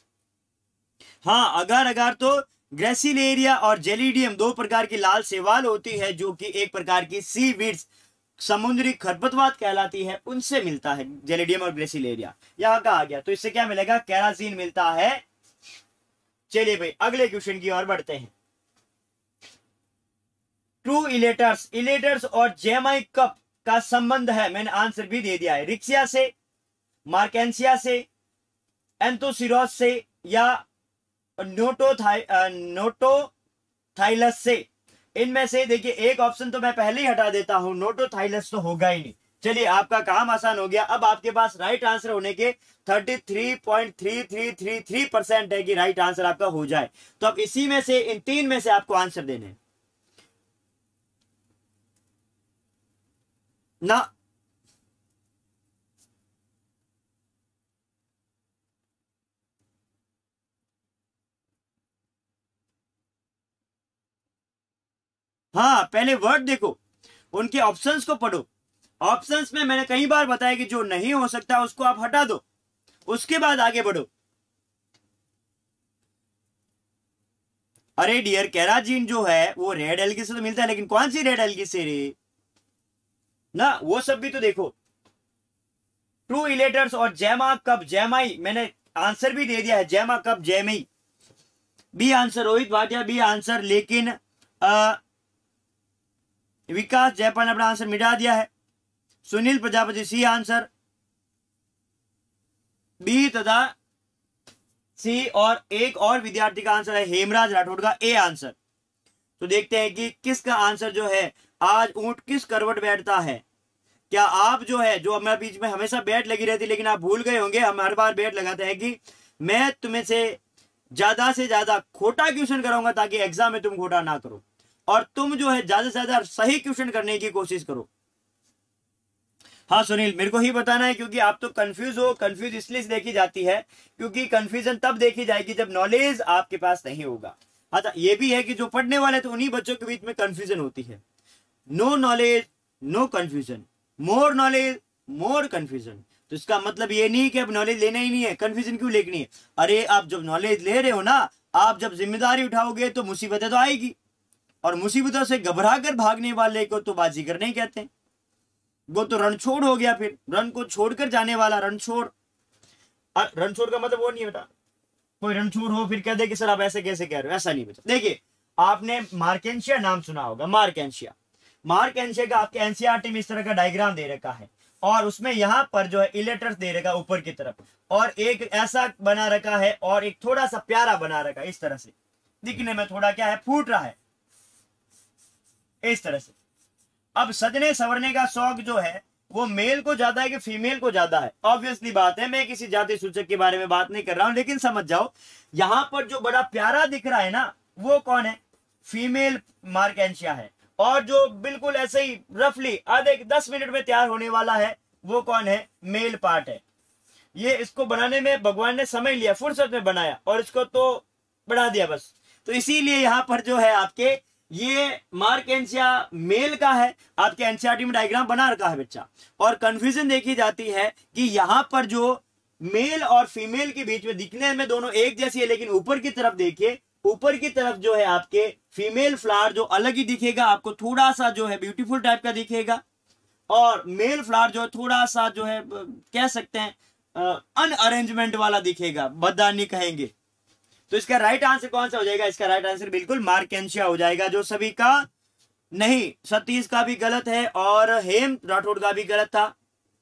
हाँ, अगार अगार तो ग्रेसिलेरिया और जेलिडियम दो प्रकार की लाल शैवाल होती है जो कि एक प्रकार की सी वीड्स, समुद्री खरपतवार कहलाती है, उनसे मिलता है जेलिडियम और ग्रेसिलेरिया। यहां का आ गया, तो इससे क्या मिलेगा, केराजीन मिलता है। चलिए भाई अगले क्वेश्चन की ओर बढ़ते हैं। ट्रू इलेटर्स, इलेटर्स और जेमाई कप का संबंध है, मैंने आंसर भी दे दिया है, रिक्सिया से, मार्केंसिया से, एंथोसिरोस से या नोटोथाइलस से। इनमें से देखिए एक ऑप्शन तो मैं पहले ही हटा देता हूं, नोटोथाइलस तो होगा ही नहीं। चलिए आपका काम आसान हो गया। अब आपके पास राइट आंसर होने के 33.3333% है कि राइट आंसर आपका हो जाए। तो अब इसी में से, इन 3 में से आपको आंसर देने ना। हाँ, पहले वर्ड देखो, उनके ऑप्शंस को पढ़ो। ऑप्शंस में मैंने कई बार बताया कि जो नहीं हो सकता उसको आप हटा दो, उसके बाद आगे बढ़ो। अरे डियर, केराजीन जो है वो रेड एल्गी से तो मिलता है, लेकिन कौन सी रेड एल्गी से रे ना, वो सब भी तो देखो। ट्रू इलेटर्स और जेमा कप, जेमाई, मैंने आंसर भी दे दिया है, gemma cup gemmae. B answer Rohit Bhatia, B answer, लेकिन विकास जयपाल ने अपना आंसर मिटा दिया है। Sunil Prajapati C answer, B तथा सी, और एक और विद्यार्थी का आंसर है हेमराज राठौड़ का ए आंसर। तो देखते हैं कि किसका आंसर जो है, आज ऊंट किस करवट बैठता है। क्या आप जो है, जो हमारे बीच में हमेशा बैट लगी रहती, लेकिन आप भूल गए होंगे, हम हर बार बैट लगाते हैं कि मैं तुम्हें से ज्यादा खोटा क्वेश्चन कराऊंगा ताकि एग्जाम में तुम खोटा ना करो, और तुम जो है ज्यादा से ज्यादा सही क्वेश्चन करने की कोशिश करो। हाँ सुनील, मेरे को ही बताना है, क्योंकि आप तो कंफ्यूज हो। कंफ्यूज इसलिए देखी जाती है क्योंकि कंफ्यूजन तब देखी जाएगी जब नॉलेज आपके पास नहीं होगा। अच्छा, ये भी है कि जो पढ़ने वाले तो उन्हीं बच्चों के बीच में कंफ्यूजन होती है। No knowledge no confusion, more knowledge more confusion. तो इसका मतलब ये नहीं कि अब नॉलेज लेना ही नहीं है, कंफ्यूजन क्यों लेनी है। अरे आप जब नॉलेज ले रहे हो ना, आप जब जिम्मेदारी उठाओगे तो मुसीबतें तो आएगी। और मुसीबतों से घबरा कर भागने वाले को तो बाजीगर नहीं कहते, वो तो रणछोड़ हो गया। फिर रन को छोड़कर जाने वाला रणछोड़। रणछोड़ का मतलब वो नहीं बेटा कोई रणछोड़ हो फिर कह दे कि सर आप ऐसे कैसे कह रहे हो, ऐसा नहीं बेटा। देखिए आपने मार्केंशिया नाम सुना होगा, मार्केंशिया। मार्केंशिया का आपके एनसीईआरटी में इस तरह का डायग्राम दे रखा है और उसमें यहां पर जो है इलेटर्स दे रखा ऊपर की तरफ, और एक ऐसा बना रखा है और एक थोड़ा सा प्यारा बना रखा है, इस तरह से दिखने में थोड़ा क्या है फूट रहा है इस तरह से। अब सजने संवरने का शौक जो है वो मेल को ज्यादा है कि फीमेल को ज्यादा है? ऑब्वियसली बात है, मैं किसी जाति सूचक के बारे में बात नहीं कर रहा हूं, लेकिन समझ जाओ यहां पर जो बड़ा प्यारा दिख रहा है ना वो कौन है? फीमेल मार्केंशिया है। और जो बिल्कुल ऐसे ही रफली आधे 10 मिनट में तैयार होने वाला है वो कौन है? मेल पार्ट है। ये इसको बनाने में भगवान ने समय लिया, फुर्सत में बनाया और इसको तो बढ़ा दिया बस। तो इसीलिए यहां पर जो है आपके ये मार्केंशिया मेल का है, आपके एनसीईआरटी में डायग्राम बना रखा है बच्चा। और कंफ्यूजन देखी जाती है कि यहां पर जो मेल और फीमेल के बीच में दिखने में दोनों एक जैसी है, लेकिन ऊपर की तरफ देखिए, ऊपर की तरफ जो है आपके फीमेल फ्लावर जो अलग ही दिखेगा, आपको थोड़ा सा जो है ब्यूटीफुल टाइप का दिखेगा, और मेल फ्लावर जो थोड़ा सा जो है कह सकते हैं अनअरेंजमेंट वाला दिखेगा, बददानी कहेंगे। तो इसका राइट आंसर कौन सा हो जाएगा? इसका राइट आंसर बिल्कुल मार्केंशिया हो जाएगा, जो सभी का नहीं, सतीश का भी गलत है और हेम राठौड़ का भी गलत था।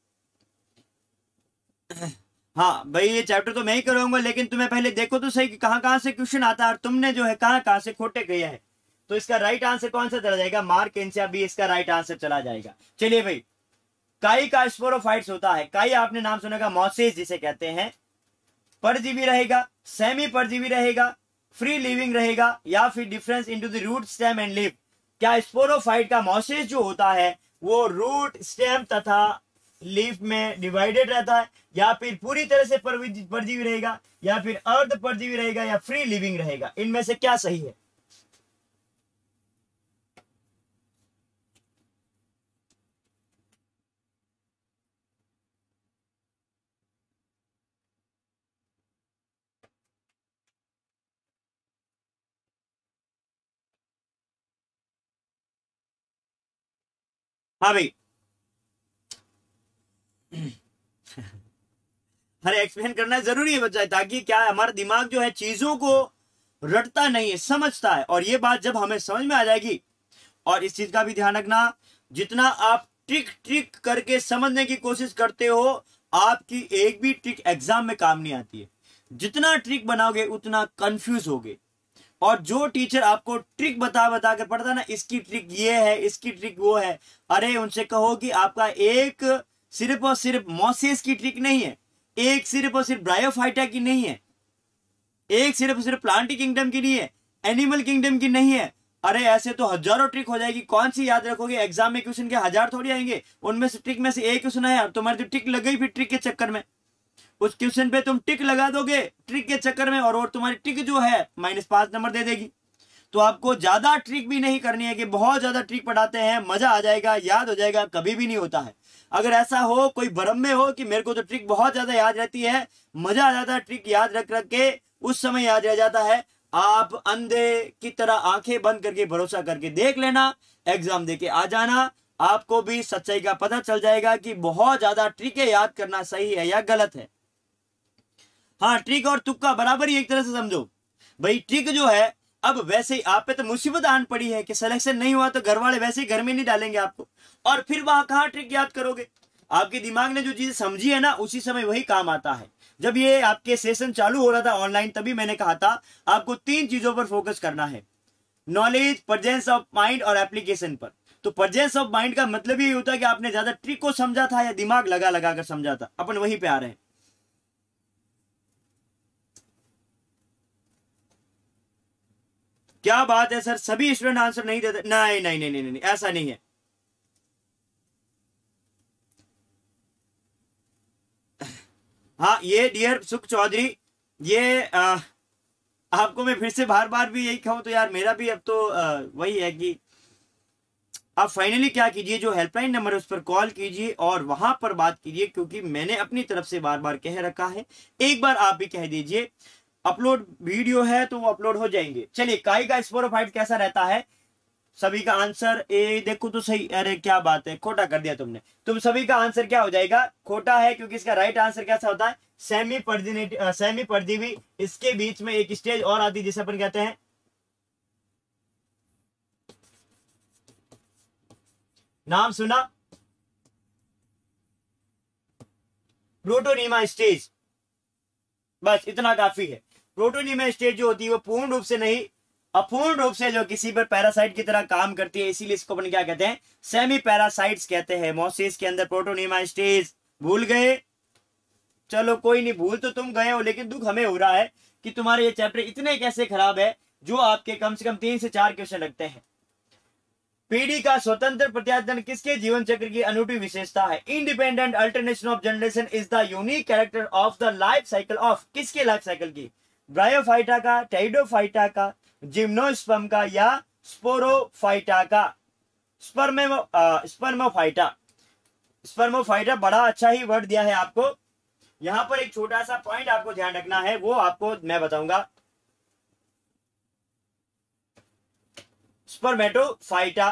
हाँ भाई ये चैप्टर तो मैं ही करूंगा, लेकिन तुम्हें पहले देखो तो सही कि कहां से क्वेश्चन आता है और तुमने जो है कहां से खोटे गए हैं। तो इसका राइट आंसर कौन सा चला जाएगा? मार्केंशिया भी इसका राइट आंसर चला जाएगा। चलिए भाई, काई का स्पोरोफाइट्स होता है। काई आपने नाम सुनेगा, मॉसेस जिसे कहते हैं। परजीवी रहेगा, सेमी परजीवी रहेगा, फ्री लिविंग रहेगा, या फिर difference into the root stem and leaf. क्या स्पोरोफाइट का मॉसेस जो होता है वो रूट स्टेम तथा लीफ में डिवाइडेड रहता है, या फिर पूरी तरह से परजीवी रहेगा, या फिर अर्ध परजीवी रहेगा, या फ्री लिविंग रहेगा? इनमें से क्या सही है? हाँ भाई हर एक्सप्लेन करना जरूरी है बच्चा, ताकि क्या है हमारा दिमाग जो है चीजों को रटता नहीं है, समझता है। और ये बात जब हमें समझ में आ जाएगी, और इस चीज का भी ध्यान रखना, जितना आप ट्रिक ट्रिक करके समझने की कोशिश करते हो, आपकी एक भी ट्रिक एग्जाम में काम नहीं आती है। जितना ट्रिक बनाओगे उतना कंफ्यूज होगे। और जो टीचर आपको ट्रिक बता बता कर पढ़ता ना, इसकी ट्रिक ये है, इसकी ट्रिक वो है, अरे उनसे कहो कि आपका एक सिर्फ और सिर्फ मॉसेस की ट्रिक नहीं है, एक सिर्फ और सिर्फ ब्रायोफाइटा की नहीं है, एक सिर्फ और सिर्फ प्लांट किंगडम की नहीं है, एनिमल किंगडम की नहीं है। अरे ऐसे तो हजारों ट्रिक हो जाएगी, कौन सी याद रखोगे? एग्जाम में क्वेश्चन के 1000 थोड़ी आएंगे, उनमें से ट्रिक में से एक क्वेश्चन आया, तुम्हारी तो ट्रिक लग गई फिर ट्रिक के चक्कर में। उस क्वेश्चन पे तुम टिक लगा दोगे ट्रिक के चक्कर में, और तुम्हारी टिक जो है -5 नंबर दे देगी। तो आपको ज्यादा ट्रिक भी नहीं करनी है कि बहुत ज्यादा ट्रिक पढ़ाते हैं, मजा आ जाएगा, याद हो जाएगा, कभी भी नहीं होता है। अगर ऐसा हो, कोई भ्रम में हो कि मेरे को तो ट्रिक बहुत ज्यादा याद रहती है, मजा आ जाता है, ट्रिक याद रख रख के उस समय याद रह जाता है, आप अंधे की तरह आंखें बंद करके भरोसा करके देख लेना, एग्जाम देके आ जाना, आपको भी सच्चाई का पता चल जाएगा कि बहुत ज्यादा ट्रिकें याद करना सही है या गलत है। हाँ, ट्रिक और तुक्का बराबर ही एक तरह से समझो भाई। ट्रिक जो है, अब वैसे ही आप पे तो मुसीबत आन पड़ी है कि सिलेक्शन नहीं हुआ तो घर वाले वैसे ही घर में नहीं डालेंगे आपको, और फिर वहां कहां ट्रिक याद करोगे? आपके दिमाग ने जो चीज समझी है ना, उसी समय वही काम आता है। जब ये आपके सेशन चालू हो रहा था ऑनलाइन, तभी मैंने कहा था आपको 3 चीजों पर फोकस करना है, नॉलेज, प्रेजेंस ऑफ माइंड और एप्लीकेशन पर। तो प्रेजेंस ऑफ माइंड का मतलब ये होता है कि आपने ज्यादा ट्रिक को समझा था या दिमाग लगा लगा कर समझा था। अपन वहीं पे आ रहे हैं। क्या बात है सर, सभी स्टूडेंट आंसर नहीं देते? नहीं नहीं नहीं नहीं नहीं, ऐसा नहीं है। हाँ, ये डियर सुख चौधरी, ये आपको मैं फिर से बार बार भी यही कहूं तो यार, मेरा भी अब तो वही है कि आप फाइनली क्या कीजिए, जो हेल्पलाइन नंबर है उस पर कॉल कीजिए और वहां पर बात कीजिए, क्योंकि मैंने अपनी तरफ से बार बार कह रखा है, एक बार आप भी कह दीजिए। अपलोड वीडियो है तो वो अपलोड हो जाएंगे। चलिए, काई का स्पोरोफाइट कैसा रहता है? सभी का आंसर ए देखो तो सही, अरे क्या बात है, खोटा कर दिया तुमने। तुम सभी का आंसर क्या हो जाएगा, खोटा है, क्योंकि इसका राइट आंसर कैसा होता है, सेमी परजीवी। इसके बीच में एक स्टेज और आती है जिसे अपन कहते हैं, नाम सुना, प्रोटोनीमा स्टेज। बस इतना काफी है। प्रोटोनीमा स्टेज जो होती है वो पूर्ण रूप से नहीं, अपूर्ण रूप से जो किसी पर पैरासाइट की तरह काम करती है, इसीलिए इसको अपन क्या कहते हैं, सेमी पैरासाइट्स कहते हैं। मोसिस के अंदर प्रोटोनीमा स्टेज। भूल गए, चलो कोई नहीं, भूल तो तुम गए हो, लेकिन दुख हमें हो रहा है कि तुम्हारे ये चैप्टर इतने कैसे खराब है जो आपके कम से कम 3 से 4 क्वेश्चन लगते हैं। पीढ़ी का स्वतंत्र प्रत्यावर्तन किसके जीवन चक्र की अनूठी विशेषता है? Independent alternation of generation is the unique character of the life cycle of, किसके लाइफ साइकिल की? ब्रायोफाइटा का, टेरिडोफाइटा का, जिम्नोस्पर्म का, या स्पोरोफाइटा का? स्पर्मोफाइटा। स्पर्मोफाइटा, बड़ा अच्छा ही वर्ड दिया है आपको। यहां पर एक छोटा सा पॉइंट आपको ध्यान रखना है, वो आपको मैं बताऊंगा। स्पर्मेटोफाइटा।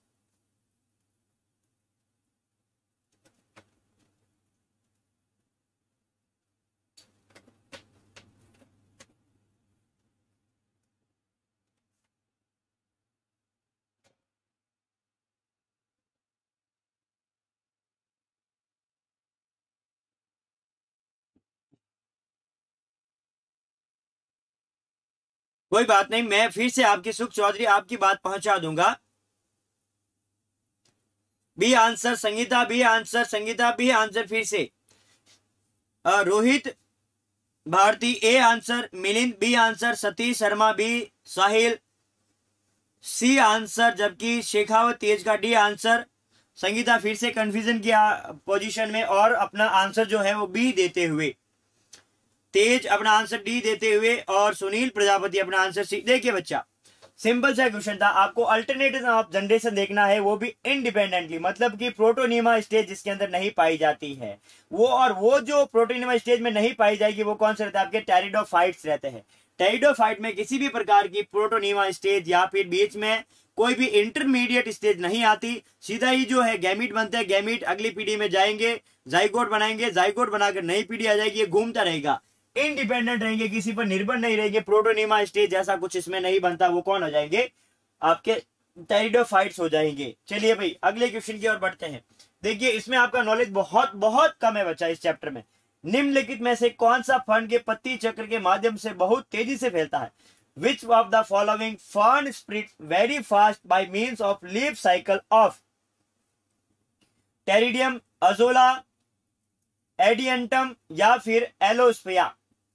कोई बात नहीं, मैं फिर से आपकी सुख चौधरी आपकी बात पहुंचा दूंगा। B answer Sangeeta, B answer Sangeeta, B answer फिर से Rohit Bharti, A answer Milind, B answer Satish Sharma, B Sahil, C answer, जबकि शेखावत तेज का डी आंसर। संगीता फिर से कंफ्यूजन किया पोजीशन में और अपना आंसर जो है वो बी देते हुए, तेज अपना आंसर डी देते हुए, और सुनील प्रजापति अपना आंसर सी। देखिए बच्चा, सिंपल सा क्वेश्चन था, आपको अल्टरनेटिव ऑफ जनरेशन देखना है, वो भी इंडिपेंडेंटली, मतलब कि प्रोटोनीमा स्टेज जिसके अंदर नहीं पाई जाती है वो, और वो जो प्रोटोनीमा स्टेज में नहीं पाई जाएगी वो कौन से रहते हैं? आपके टेरिडोफाइट्स रहते हैं। टेरिडोफाइट में किसी भी प्रकार की प्रोटोनीमा स्टेज या फिर बीच में कोई भी इंटरमीडिएट स्टेज नहीं आती, सीधा ही जो है गैमीट बनते हैं। गैमीट अगली पीढ़ी में जाएंगे, जाइगोट बनाएंगे, जाइगोट बनाकर नई पीढ़ी आ जाएगी, ये घूमता रहेगा, इंडिपेंडेंट रहेंगे, किसी पर निर्भर नहीं रहेंगे। प्रोटोनीमा स्टेज जैसा कुछ इसमें नहीं बनता, वो कौन हो जाएंगे? आपके टेरिडोफाइट्स हो जाएंगे। चलिए भाई अगले क्वेश्चन की ओर बढ़ते हैं। देखिए इसमें आपका नॉलेज बहुत बहुत कम है बच्चा इस चैप्टर में। निम्नलिखित में से कौन सा फर्न के पत्ती चक्र के माध्यम से बहुत तेजी से फैलता है? Which of the following fern spreads very fast by means of leaf cycle of? Pteridium, Azolla, Adiantum, या फिर एलोस्फिया,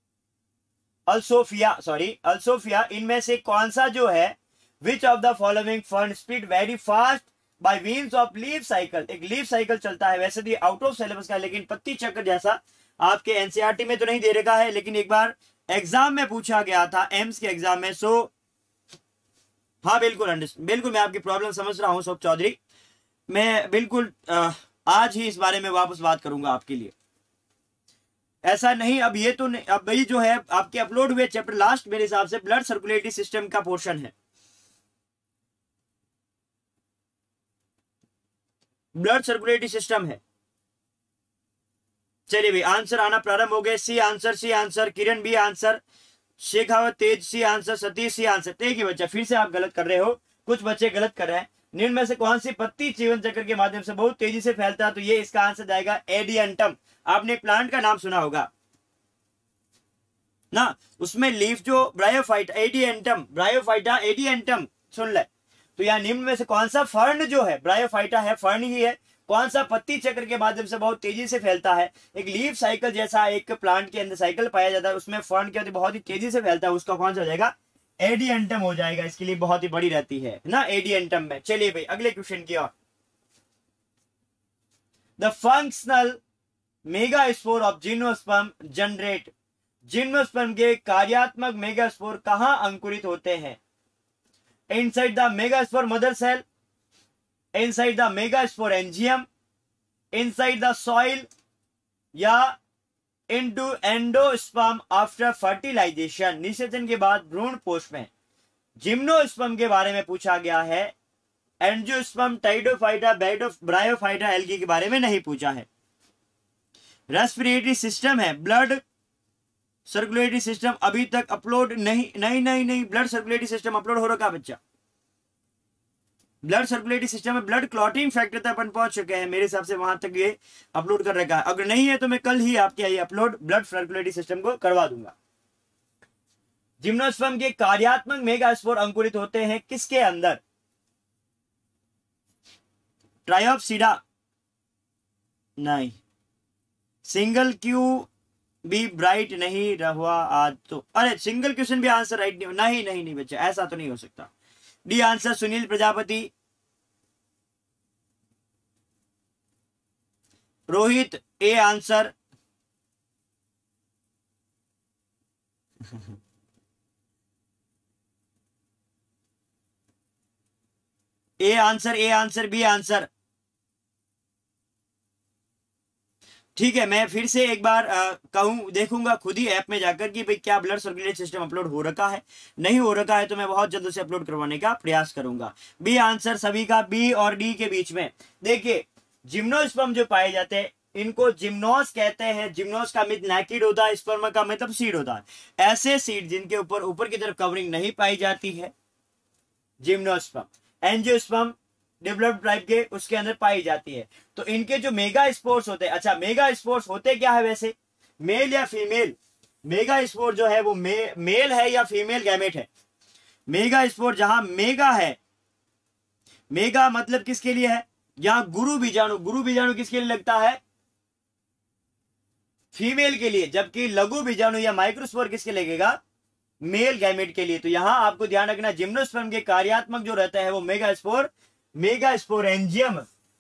अल्सोफिया। इनमें से कौन सा जो है, which of the following fern spreads very fast by means of leaf cycle? एक लीफ साइकिल चलता है, वैसे तो आउट ऑफ सिलेबस का, लेकिन पत्ती चक्र जैसा आपके एनसीईआरटी में तो नहीं दे रखा है, लेकिन एक बार एग्जाम में पूछा गया था, एम्स के एग्जाम में। सो हाँ बिल्कुल मैं आपकी प्रॉब्लम समझ रहा हूं सुख चौधरी। मैं बिल्कुल आज ही इस बारे में वापस बात करूंगा आपके लिए। ऐसा नहीं, अब ये तो नहीं, अब ये जो है आपके अपलोड हुए चैप्टर लास्ट मेरे हिसाब से ब्लड सर्कुलेटरी सिस्टम का पोर्शन है, ब्लड सर्कुलेटरी सिस्टम है। चलिए भाई आंसर आना प्रारंभ हो गए। C answer, Kiran B answer, Shekhawat Tej C answer, Satish C answer. देखिए बच्चा फिर से आप गलत कर रहे हो, कुछ बच्चे गलत कर रहे हैं। निम्न में से कौन सी पत्ती जीवन चक्र के माध्यम से बहुत तेजी से फैलता है? तो ये इसका आंसर जाएगा एडियंटम। आपने प्लांट का नाम सुना होगा ना, उसमें लीफ जो ब्रायोफाइटा, एडियंटम सुन ले। तो यहाँ निम्न में से कौन सा फर्न जो है, ब्रायोफाइटा है, फर्न ही है, कौन सा पत्ती चक्र के माध्यम से बहुत तेजी से फैलता है? एक लीफ साइकिल जैसा एक प्लांट के अंदर साइकिल पाया जाता है, उसमें फर्न के अंदर बहुत ही तेजी से फैलता है, उसका कौन सा हो जाएगा? एडियंटम हो जाएगा। इसके लिए बहुत ही बड़ी रहती है ना एडियंटम में। चलिए भाई अगले क्वेश्चन की ओर। The functional megaspore of gymnosperm generate, gymnosperm के कार्यात्मक मेगास्पोर कहां अंकुरित होते हैं? Inside the megaspore mother cell, inside the megasporangium, inside the soil, या इनटू एंडोस्पर्म आफ्टर फर्टिलाइजेशन, निषेचन के बाद भ्रूण पोष में। जिम्नोस्पर्म के बारे में पूछा गया है, एंजियोस्पर्म, टाइडोफाइटा, ब्रायोफाइटा एल्गी के बारे में नहीं पूछा है। रेस्पिरेटरी सिस्टम है, ब्लड सर्कुलेटरी सिस्टम अभी तक अपलोड नहीं, ब्लड सर्कुलेटरी सिस्टम अपलोड हो रखा बच्चा। ब्लड सर्कुलेटरी सिस्टम में ब्लड क्लॉटिंग फैक्टर तक अपन पहुंच चुके हैं, मेरे हिसाब से वहां तक ये अपलोड कर रखा है। अगर नहीं है तो मैं कल ही आपके ये अपलोड ब्लड सर्कुलेटरी सिस्टम को करवा दूंगा। जिम्नोस्पर्म के कार्यात्मक मेगास्पोर अंकुरित होते हैं किसके अंदर? ट्रायोप्सिडा नहीं। सिंगल क्यू भी ब्राइट नहीं रहा आज तो, अरे सिंगल क्वेश्चन भी आंसर राइट नहीं बच्चा, ऐसा तो नहीं हो सकता। D answer Sunil Prajapati. Rohit A answer. A answer B answer. ठीक है, मैं फिर से एक बार कहूं, देखूंगा खुद ही ऐप में जाकर कि भाई क्या ब्लड सर्कुलेटरी सिस्टम अपलोड हो रखा है। नहीं हो रखा है तो मैं बहुत जल्द से अपलोड करवाने का प्रयास करूंगा। बी आंसर सभी का, बी और डी के बीच में। देखिए जिम्नोस्पर्म जो पाए जाते हैं इनको जिम्नोस कहते हैं। जिम्नोस का मतलब नैकिड होता है, स्पर्म का मतलब सीड होता है। ऐसे सीड जिनके ऊपर की तरफ कवरिंग नहीं पाई जाती है जिम्नोस्पर्म। एंजियोस्पर्म डेवलप्ड टाइप के उसके अंदर पाई जाती है। तो इनके जो मेगा स्पोर्स होते हैं, अच्छा मेगा स्पोर्स होते क्या है वैसे, मेल या फीमेल? मेगा स्पोर जो है वो मेल है या फीमेल गैमेट है? मेगा स्पोर जहां मेगा है, मेगा मतलब किसके लिए है? यहां गुरु बीजाणु किसके लिए लगता है? फीमेल के लिए। जबकि लघु बीजाणु या माइक्रोस्पोर किसके लगेगा? मेल गैमेट के लिए। तो यहां आपको ध्यान रखना जिम्नोस्पर्म के कार्यात्मक जो रहता है वो मेगा स्पोरेंजियम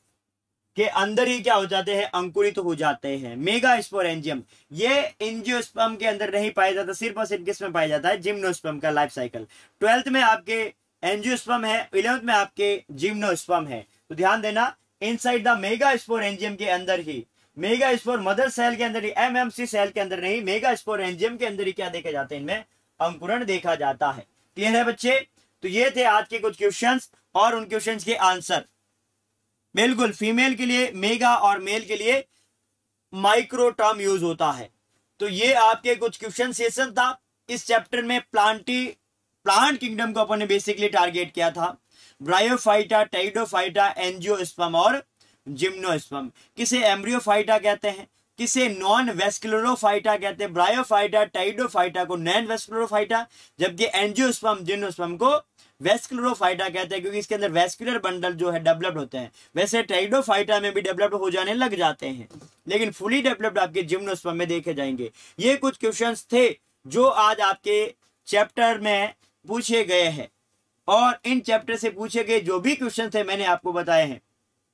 के अंदर ही क्या हो जाते हैं? अंकुरित हो जाते हैं। मेगा स्पोरेंजियम ये एंजियोस्पर्म के अंदर नहीं पाया जाता, सिर्फ और सिर्फ किस में पाया जाता है? जिम्नोस्पर्म का लाइफ साइकिल। 12th में आपके एंजियोस्पर्म है, 11th में आपके जिम्नोस्पर्म है। तो ध्यान देना इनसाइड द मेगा स्पोरेंजियम के अंदर ही, मेगा स्पोर मदर सेल के अंदर ही, एमएमसी सेल के अंदर नहीं, मेगा स्पोरेंजियम के अंदर ही क्या देखा जाता है? इनमें अंकुरण देखा जाता है। क्लियर है बच्चे? तो ये थे आज के कुछ क्वेश्चंस और उन क्वेश्चंस के आंसर। बिल्कुल फीमेल के लिए मेगा और मेल के लिए माइक्रो टर्म यूज होता है। तो ये आपके कुछ क्वेश्चन सेशन था। इस चैप्टर में प्लांट किंगडम को अपन ने बेसिकली टारगेट किया था। ब्रायोफाइटा, टाइडोफाइटा, एंजियोस्पर्म और जिम्नोस्पर्म। किसे एम्ब्रियोफाइटा कहते हैं, किसे नॉन वेस्कुलरोफाइटा कहते हैं। ब्रायोफाइटा, टाइडोफाइटा को नॉन वेस्कुलरोफाइटा, जबकि एंजियोस्पर्म, जिम्नोस्पर्म को वेस्कुलरोफाइटा कहते हैं, क्योंकि इसके अंदर वेस्कुलर बंडल जो है डेवलप्ड होते हैं। वैसे टाइडोफाइटा में भी डेवलप्ड हो जाने लग जाते हैं, लेकिन फुली डेवलप्ड आपके जिम्नोस्पर्म में देखे जाएंगे। ये कुछ क्वेश्चंस थे जो आज आपके चैप्टर में पूछे गए हैं, और इन चैप्टर से पूछे गए जो भी क्वेश्चन थे मैंने आपको बताए हैं।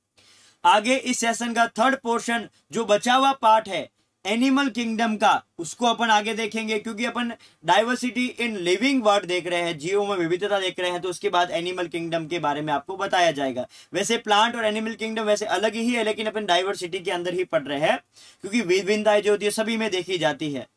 आगे इस सेशन का थर्ड पोर्शन जो बचा हुआ पार्ट है एनिमल किंगडम का, उसको अपन आगे देखेंगे, क्योंकि अपन डाइवर्सिटी इन लिविंग वर्ड देख रहे हैं, जीवों में विविधता देख रहे हैं। तो उसके बाद एनिमल किंगडम के बारे में आपको बताया जाएगा। वैसे प्लांट और एनिमल किंगडम वैसे अलग ही है, लेकिन अपन डाइवर्सिटी के अंदर ही पढ़ रहे हैं, क्योंकि विभिन्नताएं जो होती है सभी में देखी जाती है।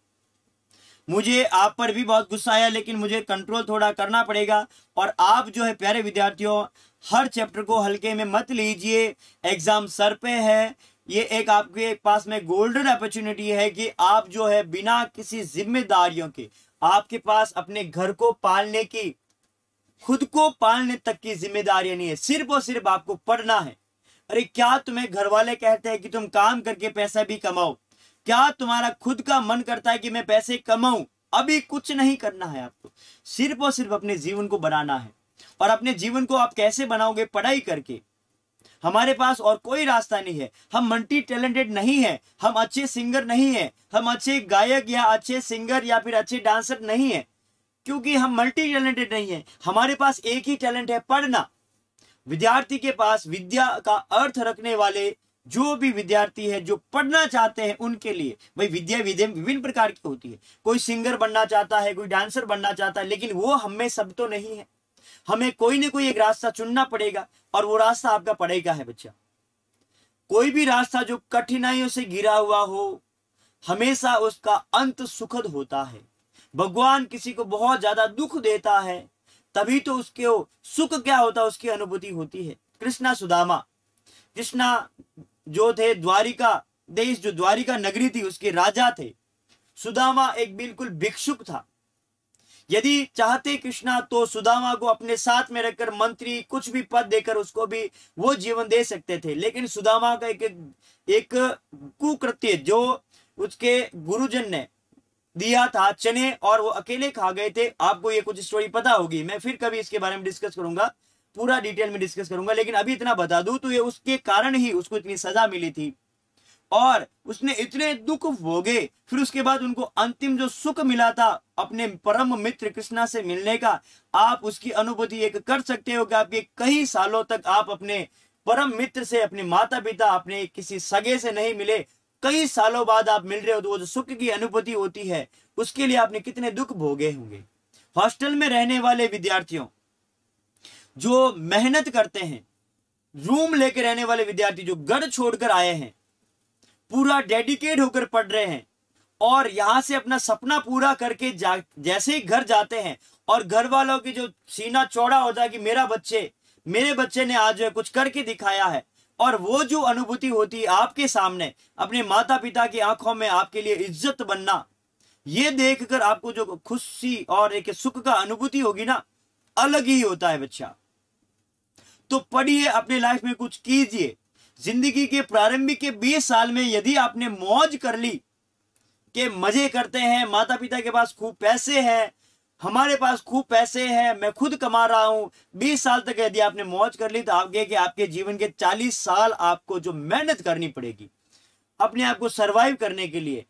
मुझे आप पर भी बहुत गुस्सा आया, लेकिन मुझे कंट्रोल थोड़ा करना पड़ेगा। और आप जो है प्यारे विद्यार्थियों, हर चैप्टर को हल्के में मत लीजिए, एग्जाम सर पे है। ये एक आपके पास में गोल्डन अपॉर्चुनिटी है कि आप जो है बिना किसी जिम्मेदारियों के, आपके पास अपने घर को पालने की, खुद को पालने तक की जिम्मेदारियां नहीं है, सिर्फ और सिर्फ आपको पढ़ना है। अरे क्या तुम्हें घर वाले कहते हैं कि तुम काम करके पैसा भी कमाओ? क्या तुम्हारा खुद का मन करता है कि मैं पैसे कमाऊं? अभी कुछ नहीं करना है आपको, सिर्फ और सिर्फ अपने जीवन को बनाना है। और अपने जीवन को आप कैसे बनाओगे? पढ़ाई करके। हमारे पास और कोई रास्ता नहीं है। हम मल्टी टैलेंटेड नहीं है, हम अच्छे सिंगर नहीं है, हम अच्छे गायक या अच्छे सिंगर या फिर अच्छे डांसर नहीं है, क्योंकि हम मल्टी टैलेंटेड नहीं है। हमारे पास एक ही टैलेंट है, पढ़ना। विद्यार्थी के पास विद्या का अर्थ रखने वाले जो भी विद्यार्थी है, जो पढ़ना चाहते हैं, उनके लिए भाई विद्या विभिन्न प्रकार की होती है। कोई सिंगर बनना चाहता है, कोई डांसर बनना चाहता है, लेकिन वो हमें सब तो नहीं है। हमें कोई ना कोई एक रास्ता चुनना पड़ेगा, और वो रास्ता आपका पढ़ाई का है बच्चा। कोई भी रास्ता जो कठिनाइयों से घिरा हुआ हो, हमेशा उसका अंत सुखद होता है। भगवान किसी को बहुत ज्यादा दुख देता है, तभी तो उसके सुख क्या होता है, उसकी अनुभूति होती है। कृष्णा सुदामा, कृष्णा जो थे द्वारिका देश, जो द्वारिका नगरी थी, उसके राजा थे। सुदामा एक बिल्कुल भिक्षुक था। यदि चाहते कृष्णा तो सुदामा को अपने साथ में रखकर मंत्री कुछ भी पद देकर उसको भी वो जीवन दे सकते थे, लेकिन सुदामा का एक कुकृत्य जो उसके गुरुजन ने दिया था, चने, और वो अकेले खा गए थे। आपको ये कुछ स्टोरी पता होगी, मैं फिर कभी इसके बारे में डिस्कस करूंगा, पूरा डिटेल में डिस्कस करूंगा, लेकिन अभी इतना बता दूं तो ये उसके कारण ही उसको इतनी सजा मिली थी और उसने इतने दुख भोगे। फिर उसके बाद उनको अंतिम जो सुख मिला था अपने परम मित्र कृष्णा से मिलने का, आप उसकी अनुभूति एक कर सकते हो कि आपके कई सालों तक आप अपने परम मित्र से, अपने माता पिता, अपने किसी सगे से नहीं मिले, कई सालों बाद आप मिल रहे हो, तो वो जो सुख की अनुभूति होती है उसके लिए आपने कितने दुख भोगे होंगे। हॉस्टल में रहने वाले विद्यार्थियों जो मेहनत करते हैं, रूम लेकर रहने वाले विद्यार्थी जो घर छोड़कर आए हैं, पूरा डेडिकेट होकर पढ़ रहे हैं और यहां से अपना सपना पूरा करके जैसे ही घर जाते हैं और घर वालों की जो सीना चौड़ा होता है कि मेरे बच्चे ने आज जो है कुछ करके दिखाया है, और वो जो अनुभूति होती है आपके सामने अपने माता पिता की आंखों में आपके लिए इज्जत बनना, ये देखकर आपको जो खुशी और एक सुख का अनुभूति होगी ना, अलग ही होता है बच्चा। तो पढ़िए, अपने लाइफ में कुछ कीजिए। जिंदगी के प्रारंभिक के 20 साल में यदि आपने मौज कर ली कि मजे करते हैं, माता पिता के पास खूब पैसे हैं, हमारे पास खूब पैसे हैं, मैं खुद कमा रहा हूं, 20 साल तक यदि आपने मौज कर ली तो आगे के आपके जीवन के 40 साल आपको जो मेहनत करनी पड़ेगी अपने आप को सरवाइव करने के लिए,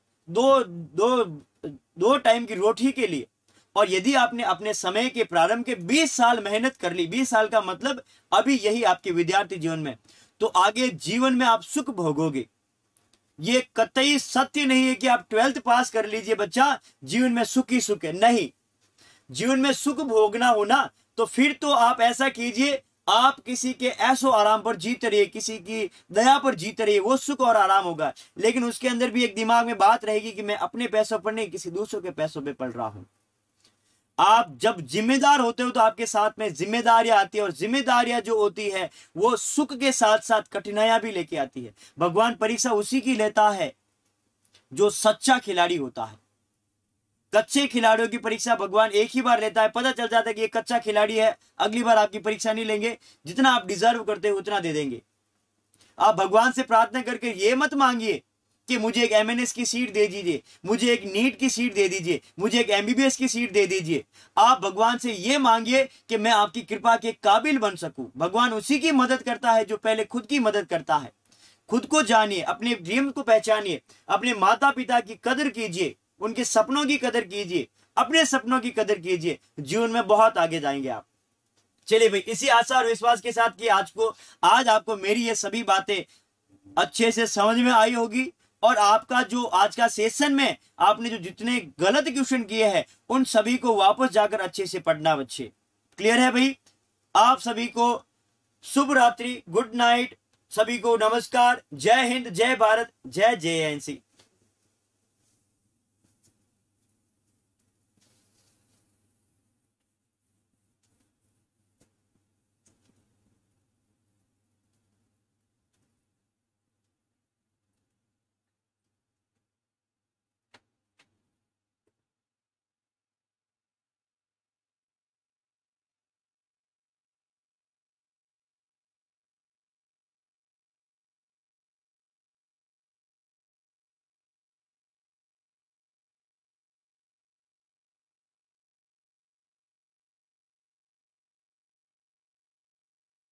दो टाइम की रोटी के लिए। और यदि आपने अपने समय के प्रारंभ के 20 साल मेहनत कर ली, 20 साल का मतलब अभी यही आपके विद्यार्थी जीवन में, तो आगे जीवन में आप सुख भोगोगे। ये कतई सत्य नहीं है कि आप 12th पास कर लीजिए बच्चा, जीवन में सुख ही सुख है। नहीं, जीवन में सुख भोगना हो ना, तो फिर तो आप ऐसा कीजिए, आप किसी के ऐशो आराम पर जीते रहिए, किसी की दया पर जीते रहिए, वो सुख और आराम होगा। लेकिन उसके अंदर भी एक दिमाग में बात रहेगी कि मैं अपने पैसों पर नहीं, किसी दूसरों के पैसों पर पढ़ रहा हूं। आप जब जिम्मेदार होते हो तो आपके साथ में जिम्मेदारियां आती है, और जिम्मेदारियां जो होती है वो सुख के साथ साथ कठिनाइयां भी लेके आती है। भगवान परीक्षा उसी की लेता है जो सच्चा खिलाड़ी होता है। कच्चे खिलाड़ियों की परीक्षा भगवान एक ही बार लेता है, पता चल जाता है कि ये कच्चा खिलाड़ी है, अगली बार आपकी परीक्षा नहीं लेंगे, जितना आप डिजर्व करते हो उतना दे देंगे। आप भगवान से प्रार्थना करके ये मत मांगिए कि मुझे एक एमएनएस की सीट दे दीजिए, मुझे एक नीट की सीट दे दीजिए, मुझे एक एमबीबीएस की सीट दे दीजिए। आप भगवान से ये मांगिए कि मैं आपकी कृपा के काबिल बन सकूं। भगवान उसी की मदद करता है जो पहले खुद की मदद करता है। खुद को जानिए, अपने ड्रीम को पहचानिए, अपने माता पिता की कदर कीजिए, उनके सपनों की कदर कीजिए, अपने सपनों की कदर कीजिए, जीवन में बहुत आगे जाएंगे आप। चलिए भाई, इसी आशा और विश्वास के साथ कि आज आपको मेरी ये सभी बातें अच्छे से समझ में आई होगी, और आपका जो आज का सेशन में आपने जो जितने गलत क्वेश्चन किए हैं उन सभी को वापस जाकर अच्छे से पढ़ना बच्चे। क्लियर है भाई? आप सभी को शुभ रात्रि, गुड नाइट, सभी को नमस्कार, जय हिंद, जय भारत, जय JNC।